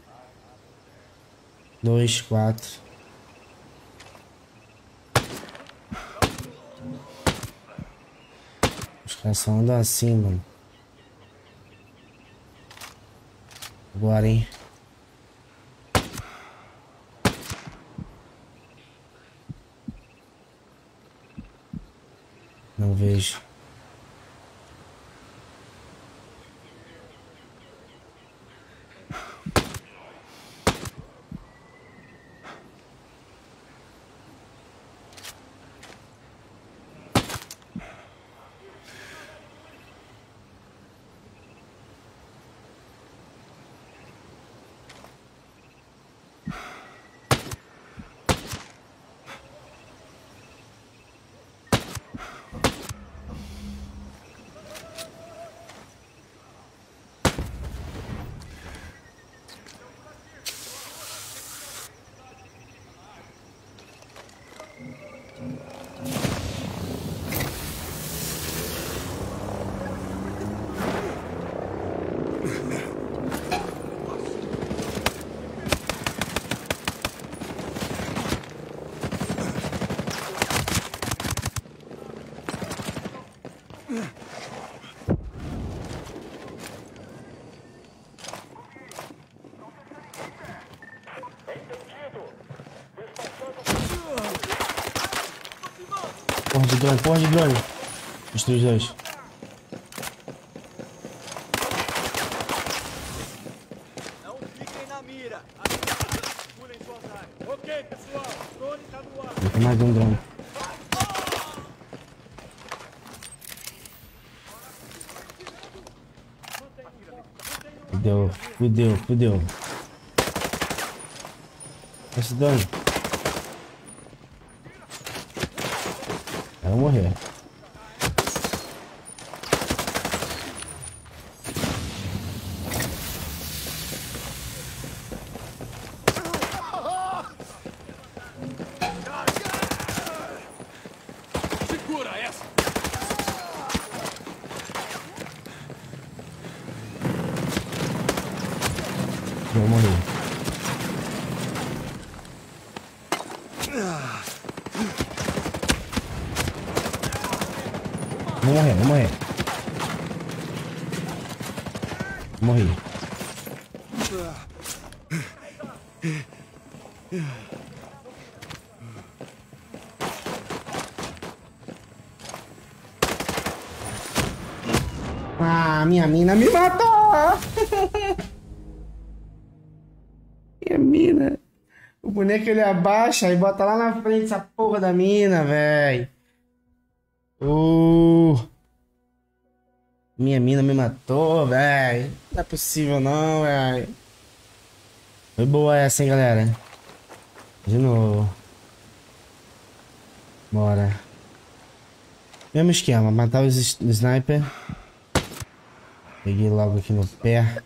[SPEAKER 1] 2, 4. Os caras só andam assim, mano. Agora, hein? Não vejo. Porra de drone. Destrui os dois.
[SPEAKER 6] Não fiquem na mira. Pulem suas áreas. Ok, pessoal. O drone tá no ar.
[SPEAKER 1] Tem mais um drone. Fudeu. Esse dano. Eu vou morrer.
[SPEAKER 2] Segura essa!
[SPEAKER 1] Eu vou morrer. Vou morrer. Morri. Ah, minha mina me matou! Minha mina. O boneco ele abaixa e bota lá na frente essa porra da mina, velho. Minha mina me matou, velho. Não é possível não, velho. Foi boa essa, hein, galera. De novo. Bora. Mesmo esquema, matar os sniper. Peguei logo aqui no pé.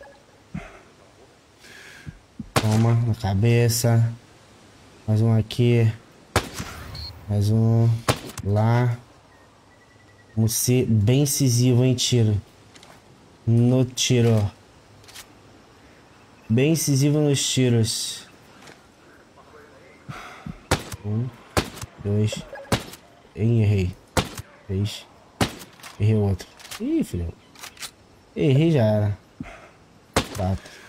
[SPEAKER 1] Toma, na cabeça. Mais um aqui. Mais um lá. Vamos ser bem incisivo em tiro. No tiro. Bem incisivo nos tiros. 1, 2. Errei. 3. Errei o outro. Ih, filho. Errei, já era. 4.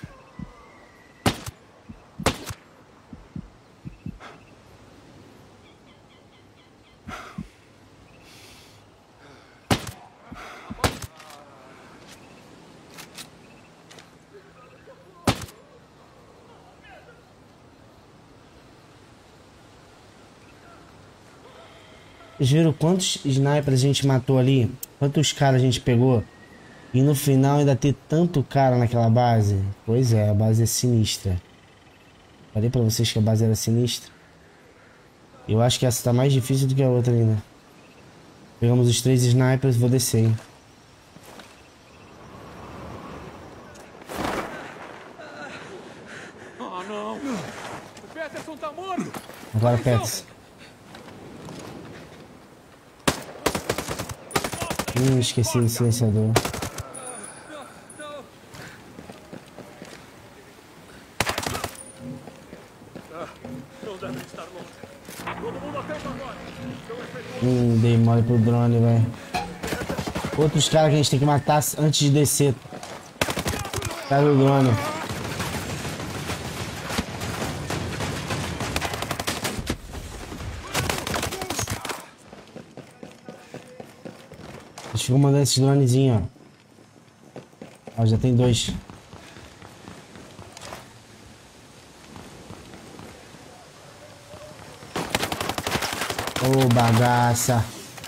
[SPEAKER 1] Vocês viram quantos snipers a gente matou ali? Quantos caras a gente pegou? E no final ainda ter tanto cara naquela base? Pois é, a base é sinistra. Falei pra vocês que a base era sinistra. Eu acho que essa tá mais difícil do que a outra ainda. Pegamos os 3 snipers e vou descer, hein?
[SPEAKER 2] Oh, não! O Peterson tá morto!
[SPEAKER 1] Agora, Pets. Esqueci do silenciador.
[SPEAKER 6] Não deve estar longe. Todo mundo atento agora.
[SPEAKER 1] Dei mole pro drone, velho. Outros caras que a gente tem que matar antes de descer. Cara do drone. Eles ficam mandando esses dronezinhos, ó. Ó, já tem 2. Ô, bagaça.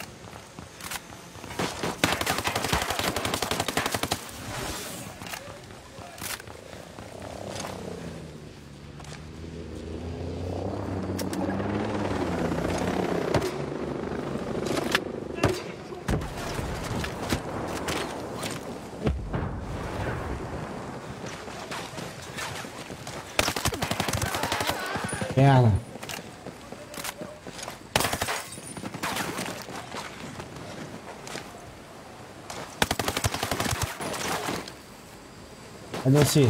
[SPEAKER 1] Perna. Cadê você?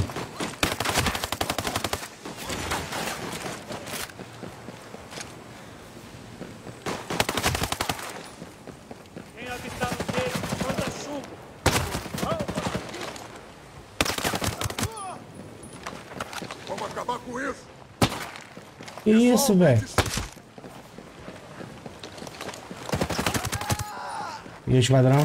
[SPEAKER 6] Quem habitar no meio, manda chumbo.
[SPEAKER 2] Vamos acabar com isso.
[SPEAKER 1] Que isso, velho? E o esquadrão?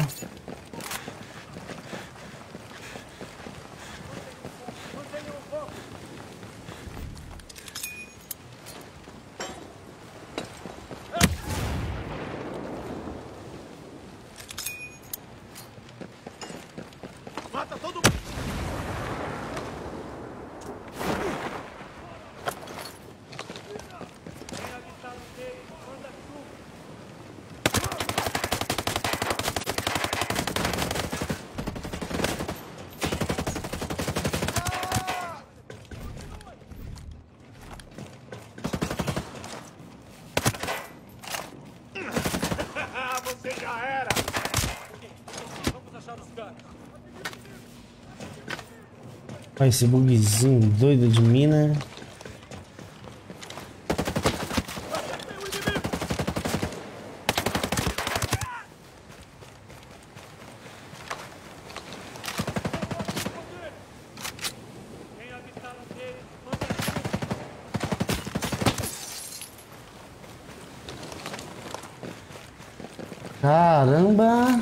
[SPEAKER 6] Mata todo mundo. Quem habitar no meio, manda chumbo. Você já era. Vamos achar os caras.
[SPEAKER 1] Olha esse bugzinho doido de mina.
[SPEAKER 6] Quem habitar no meio, manda chumbo.
[SPEAKER 1] Caramba!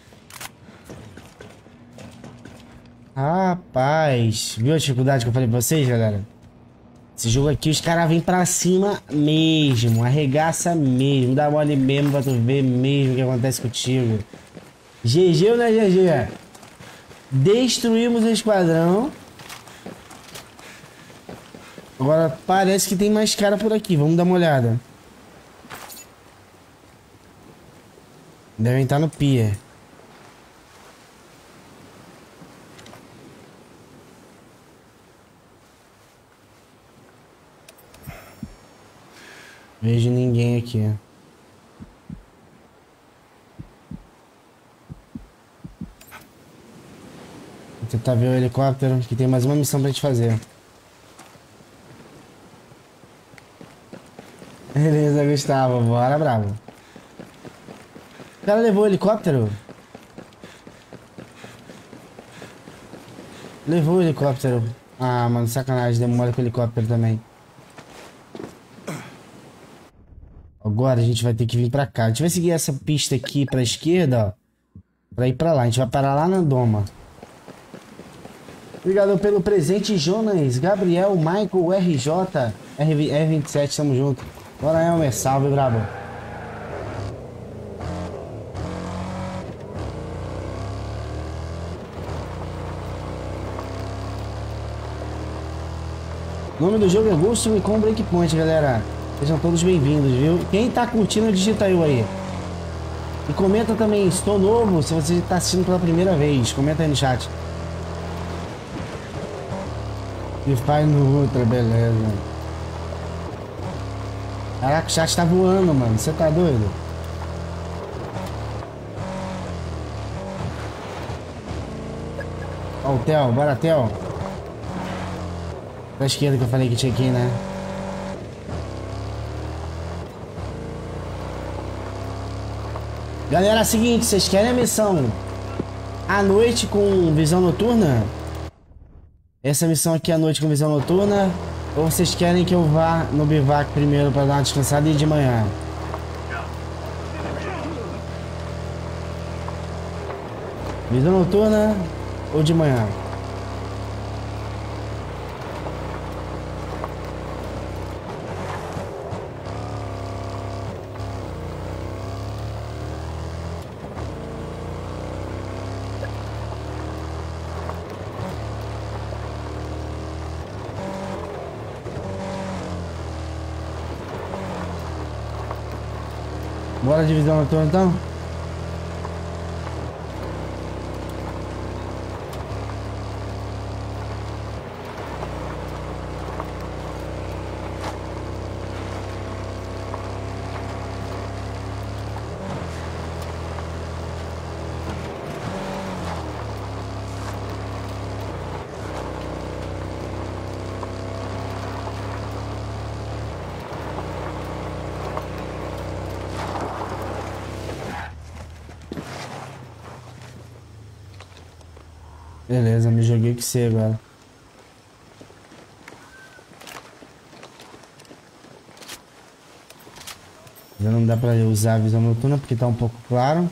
[SPEAKER 1] Rapaz, viu a dificuldade que eu falei pra vocês, galera? Esse jogo aqui, os caras vêm pra cima mesmo, arregaça mesmo, dá mole mesmo pra tu ver mesmo o que acontece contigo. GG ou não é GG? Destruímos o esquadrão. Agora parece que tem mais cara por aqui, vamos dar uma olhada. Devem estar no pier. Vejo ninguém aqui. Vou tentar ver o helicóptero, que tem mais uma missão pra gente fazer. Beleza, Gustavo. Bora, bravo. O cara levou o helicóptero? Levou o helicóptero. Ah, mano, sacanagem. Demora com o helicóptero também. Agora a gente vai ter que vir pra cá. A gente vai seguir essa pista aqui pra esquerda, ó. Pra ir pra lá. A gente vai parar lá na Doma. Obrigado pelo presente, Jonas, Gabriel, Michael, RJ, R27, tamo junto. Bora, Elmer. Salve, brabo. O nome do jogo é Ghost Recon Breakpoint, galera. Sejam todos bem-vindos, viu? Quem tá curtindo, digita eu aí. E comenta também, estou novo, se você tá assistindo pela primeira vez. Comenta aí no chat. E faz no Ultra, beleza. Caraca, o chat tá voando, mano. Você tá doido? Ó, o Theo, bora, Theo. Pra esquerda que eu falei que tinha aqui, né? Galera, é o seguinte, vocês querem a missão à noite com visão noturna? Essa missão aqui à noite com visão noturna? Ou vocês querem que eu vá no bivac primeiro pra dar uma descansada e de manhã? Visão noturna ou de manhã? Bora de visão noturna então? Beleza, me joguei com você agora. Já não dá pra usar a visão noturna porque tá um pouco claro.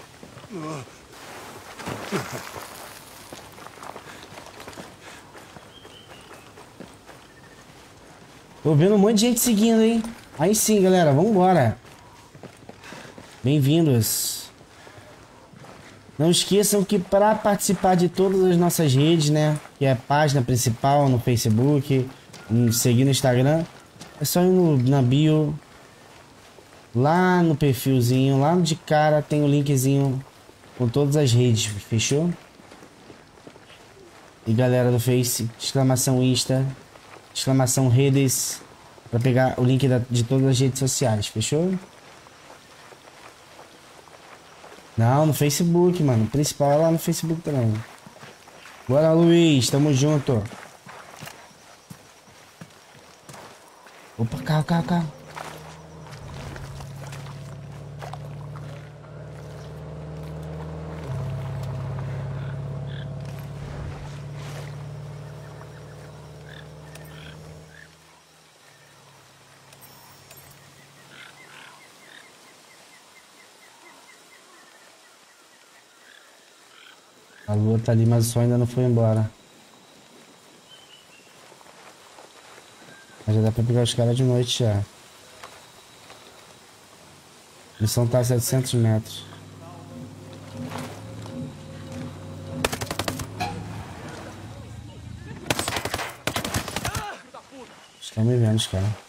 [SPEAKER 1] Tô vendo um monte de gente seguindo, hein? Aí sim, galera, vambora. Bem-vindos. Não esqueçam que para participar de todas as nossas redes, né? Que é a página principal no Facebook, seguir no Instagram, é só ir na bio, lá no perfilzinho, lá de cara tem o linkzinho com todas as redes, fechou? E galera do Face, exclamação Insta, exclamação redes, para pegar o link de todas as redes sociais, fechou? Não, no Facebook, mano. O principal é lá no Facebook também. Bora, Luiz. Tamo junto. Opa, carro. A lua tá ali, mas o sol ainda não foi embora. Mas já dá pra pegar os caras de noite já. A missão tá a 700 metros. Estão me vendo, os caras.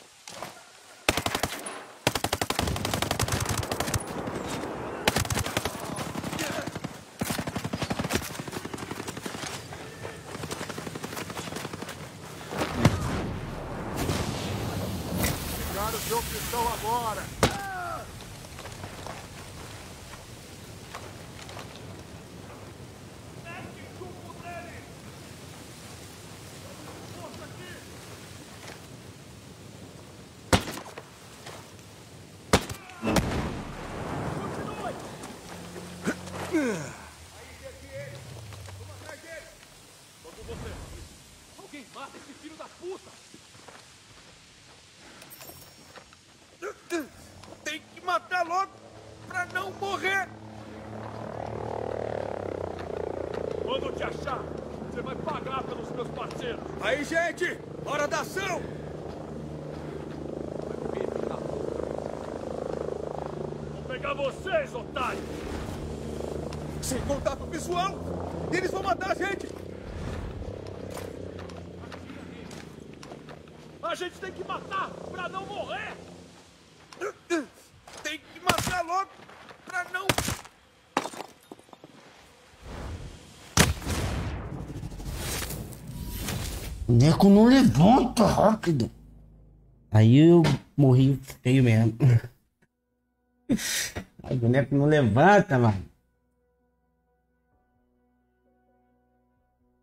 [SPEAKER 6] Tem que matar logo pra não morrer. Quando te achar, você vai pagar pelos meus parceiros. Aí, gente, hora da ação. Vou pegar vocês, otários. Sem contato visual, eles vão matar a gente. A gente tem que matar pra não morrer. Tem que matar logo pra não...
[SPEAKER 1] O Neco não levanta rápido. Aí eu morri feio mesmo. Aí o boneco não levanta, mano.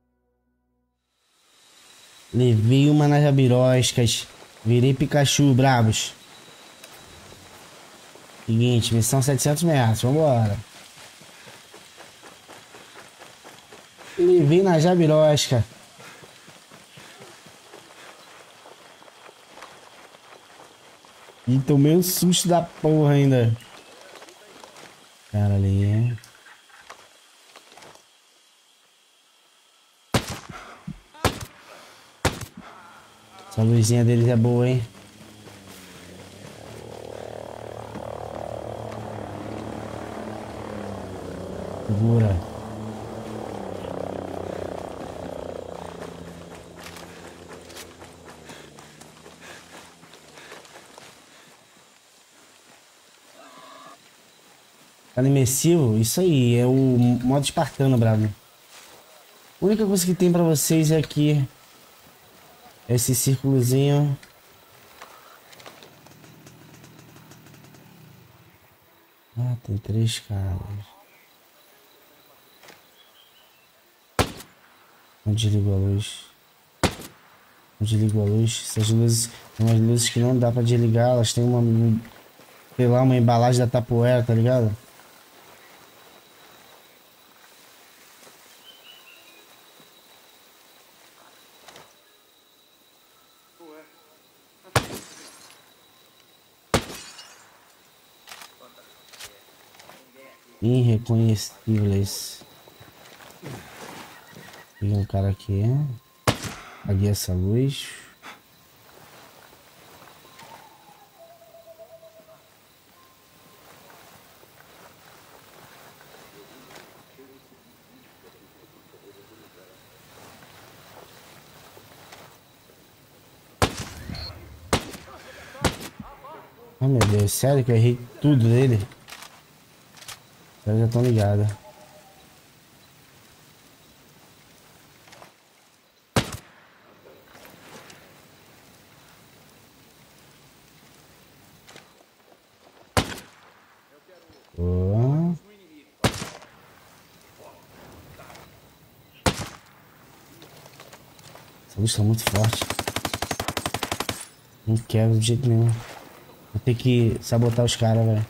[SPEAKER 1] Levei uma nas jabiroscas. Virei Pikachu, bravos. Seguinte, missão 700 metros. Vambora. Levei na jabirosca. E tomei um susto da porra ainda. Cara ali. Essa luzinha deles é boa, hein? Segura. Cara imersivo? Isso aí, é o modo espartano, bravo. A única coisa que tem pra vocês é aqui. Esse círculozinho. Ah, tem 3 caras. Não desligo a luz. Não desligo a luz. Essas luzes. Tem umas luzes que não dá pra desligar. Elas têm uma. Sei lá, uma embalagem da Tapoera, tá ligado? Irreconhecíveis. Tem um cara aqui. Apaguei essa luz. Oh meu Deus, sério que eu errei tudo dele? Eles já estão ligados. Oh. Essa luz tá muito forte. Não quero de jeito nenhum. Vou ter que sabotar os caras, velho.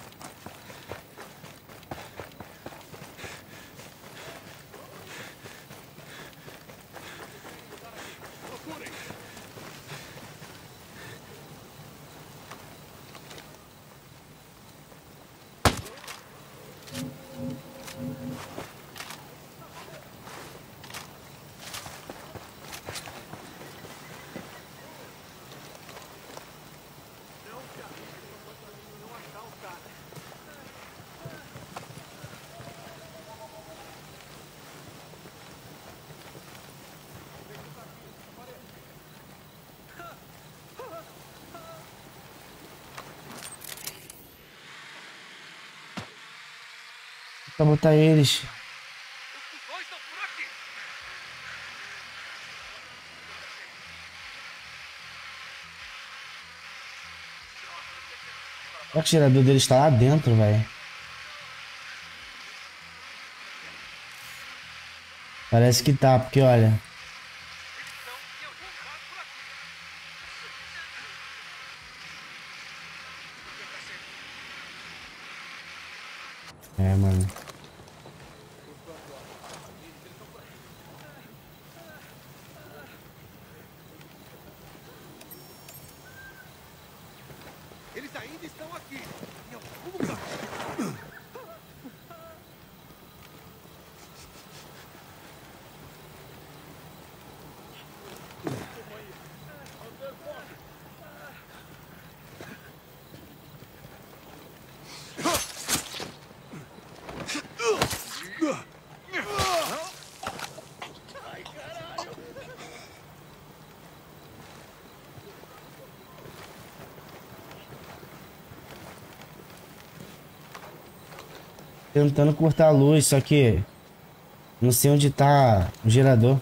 [SPEAKER 1] Pra botar eles. O atirador deles tá lá dentro, velho. Parece que tá, porque olha. É, mano.
[SPEAKER 3] Eles ainda estão aqui. Em algum lugar.
[SPEAKER 1] Tentando cortar a luz, só que não sei onde tá o gerador.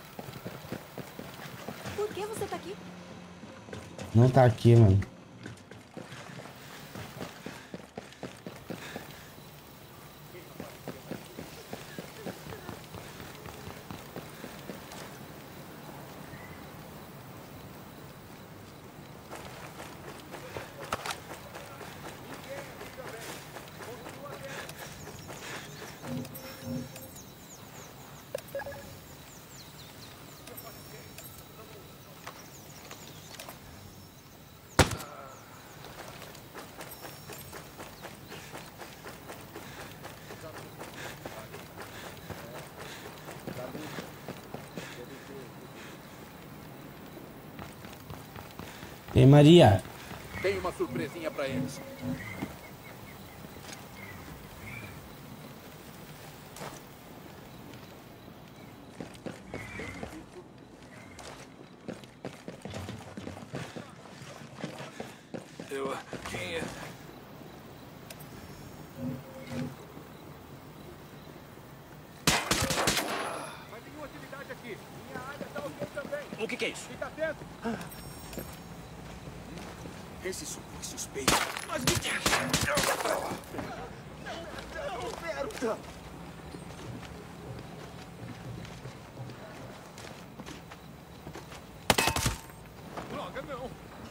[SPEAKER 5] Por que você tá aqui?
[SPEAKER 1] Não tá aqui, mano. Ei, Maria.
[SPEAKER 2] Tem uma surpresinha pra eles. Quem é?
[SPEAKER 3] Mas nenhuma atividade aqui. Minha área tá ok também.
[SPEAKER 6] O que é isso?
[SPEAKER 3] Fica atento.
[SPEAKER 2] Esse som é suspeito.
[SPEAKER 3] Mas o que é? Não, droga, não.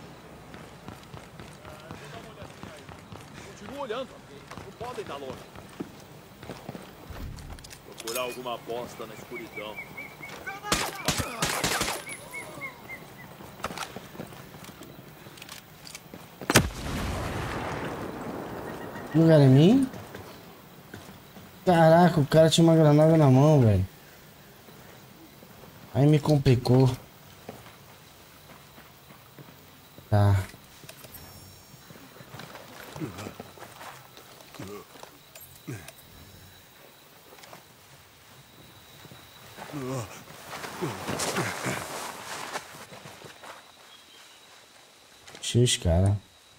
[SPEAKER 6] Continua olhando. Não podem dar longe. Procurar alguma bosta na escuridão.
[SPEAKER 1] Lugar em mim? Caraca, o cara tinha uma granada na mão, velho. Aí me complicou. Tá. X, cara.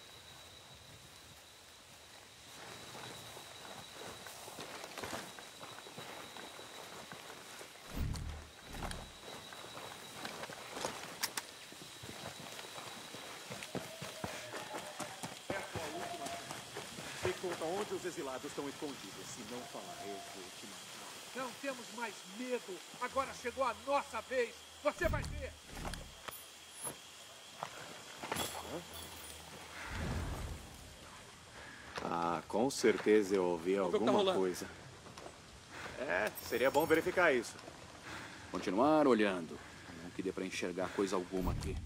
[SPEAKER 3] Me conta onde os exilados estão escondidos. Se não falar, eu vou te matar.
[SPEAKER 6] Não temos mais medo. Agora chegou a nossa vez. Você vai ver.
[SPEAKER 3] Ah, com certeza eu ouvi alguma coisa. É, seria bom verificar isso.
[SPEAKER 2] Continuar olhando. Não que dê pra enxergar coisa alguma aqui.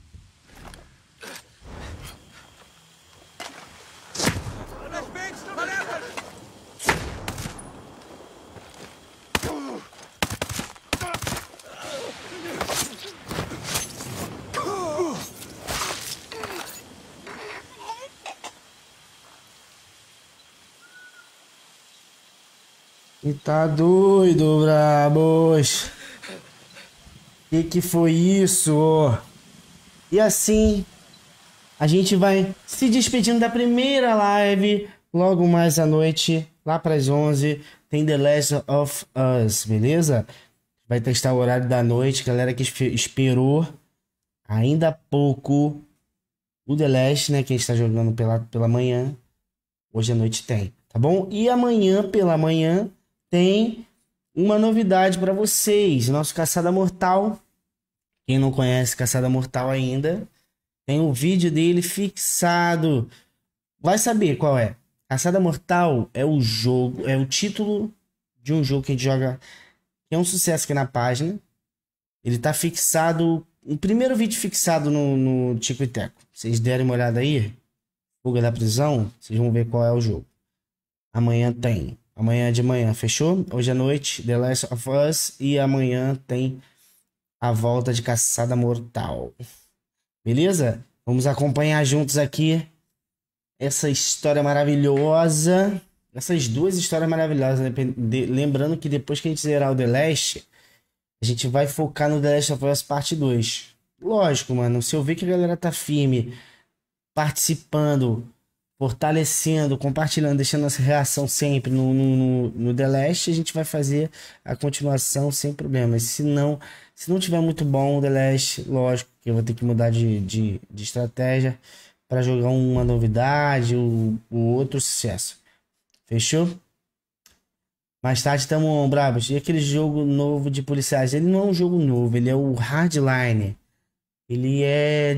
[SPEAKER 1] E tá doido, brabos. Que foi isso? E assim, a gente vai se despedindo da primeira live. Logo mais à noite, lá para as 11, tem The Last of Us, beleza? Vai testar o horário da noite, galera que esperou ainda há pouco o The Last, né? Quem está jogando pela manhã, hoje à noite tem, tá bom? E amanhã pela manhã tem uma novidade para vocês. Nosso Caçada Mortal. Quem não conhece Caçada Mortal ainda, tem um vídeo dele fixado. Vai saber qual é. Caçada Mortal é o jogo, é o título de um jogo que a gente joga, que é um sucesso aqui na página. Ele tá fixado, o primeiro vídeo fixado no Tico e Teco. Vocês derem uma olhada aí, Fuga da Prisão, vocês vão ver qual é o jogo. Amanhã tem. Amanhã de manhã, fechou? Hoje à noite, The Last of Us. E amanhã tem a volta de Caçada Mortal. Beleza? Vamos acompanhar juntos aqui essa história maravilhosa. Essas duas histórias maravilhosas. Lembrando que depois que a gente zerar o The Last, a gente vai focar no The Last of Us parte 2. Lógico, mano. Se eu ver que a galera tá firme, participando, fortalecendo, compartilhando, deixando nossa reação sempre no The Last, a gente vai fazer a continuação sem problemas. Se não tiver muito bom o The Last, lógico que eu vou ter que mudar de estratégia para jogar uma novidade, o outro sucesso. Fechou? Mais tarde tamo bravos. E aquele jogo novo de policiais? Ele não é um jogo novo, ele é o Hardline. Ele é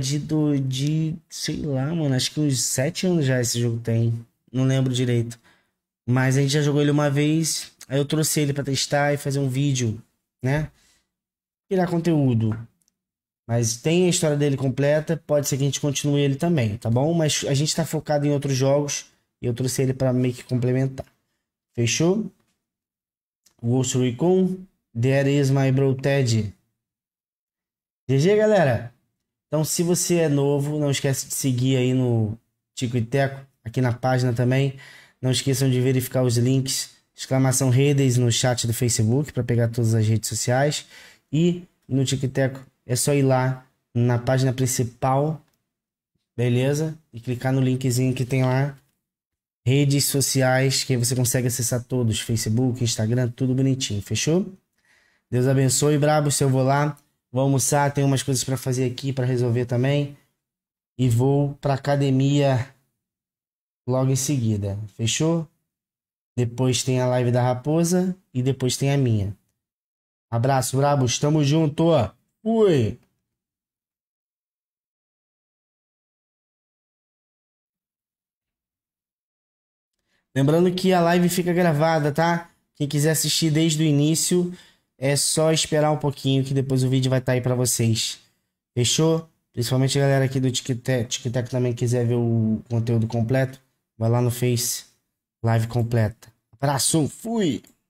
[SPEAKER 1] sei lá, mano, acho que uns 7 anos já esse jogo tem. Não lembro direito. Mas a gente já jogou ele uma vez, aí eu trouxe ele pra testar e fazer um vídeo, né? Criar conteúdo. Mas tem a história dele completa, pode ser que a gente continue ele também, tá bom? Mas a gente tá focado em outros jogos e eu trouxe ele pra meio que complementar. Fechou? Ghost Recon, There is my bro Ted. GG, galera. Então, se você é novo, não esquece de seguir aí no Tico e Teco, aqui na página também. Não esqueçam de verificar os links, exclamação redes no chat do Facebook para pegar todas as redes sociais. E no Tico e Teco é só ir lá na página principal, beleza? E clicar no linkzinho que tem lá. Redes sociais, que aí você consegue acessar todos, Facebook, Instagram, tudo bonitinho, fechou? Deus abençoe, brabo, se eu vou lá, vou almoçar, tenho umas coisas para fazer aqui, para resolver também. E vou pra academia logo em seguida, fechou? Depois tem a live da Raposa e depois tem a minha. Abraço, brabos, tamo junto, fui! Lembrando que a live fica gravada, tá? Quem quiser assistir desde o início, é só esperar um pouquinho que depois o vídeo vai estar aí pra vocês. Fechou? Principalmente a galera aqui do TikTok também quiser ver o conteúdo completo, vai lá no Face, live completa. Abraço, fui!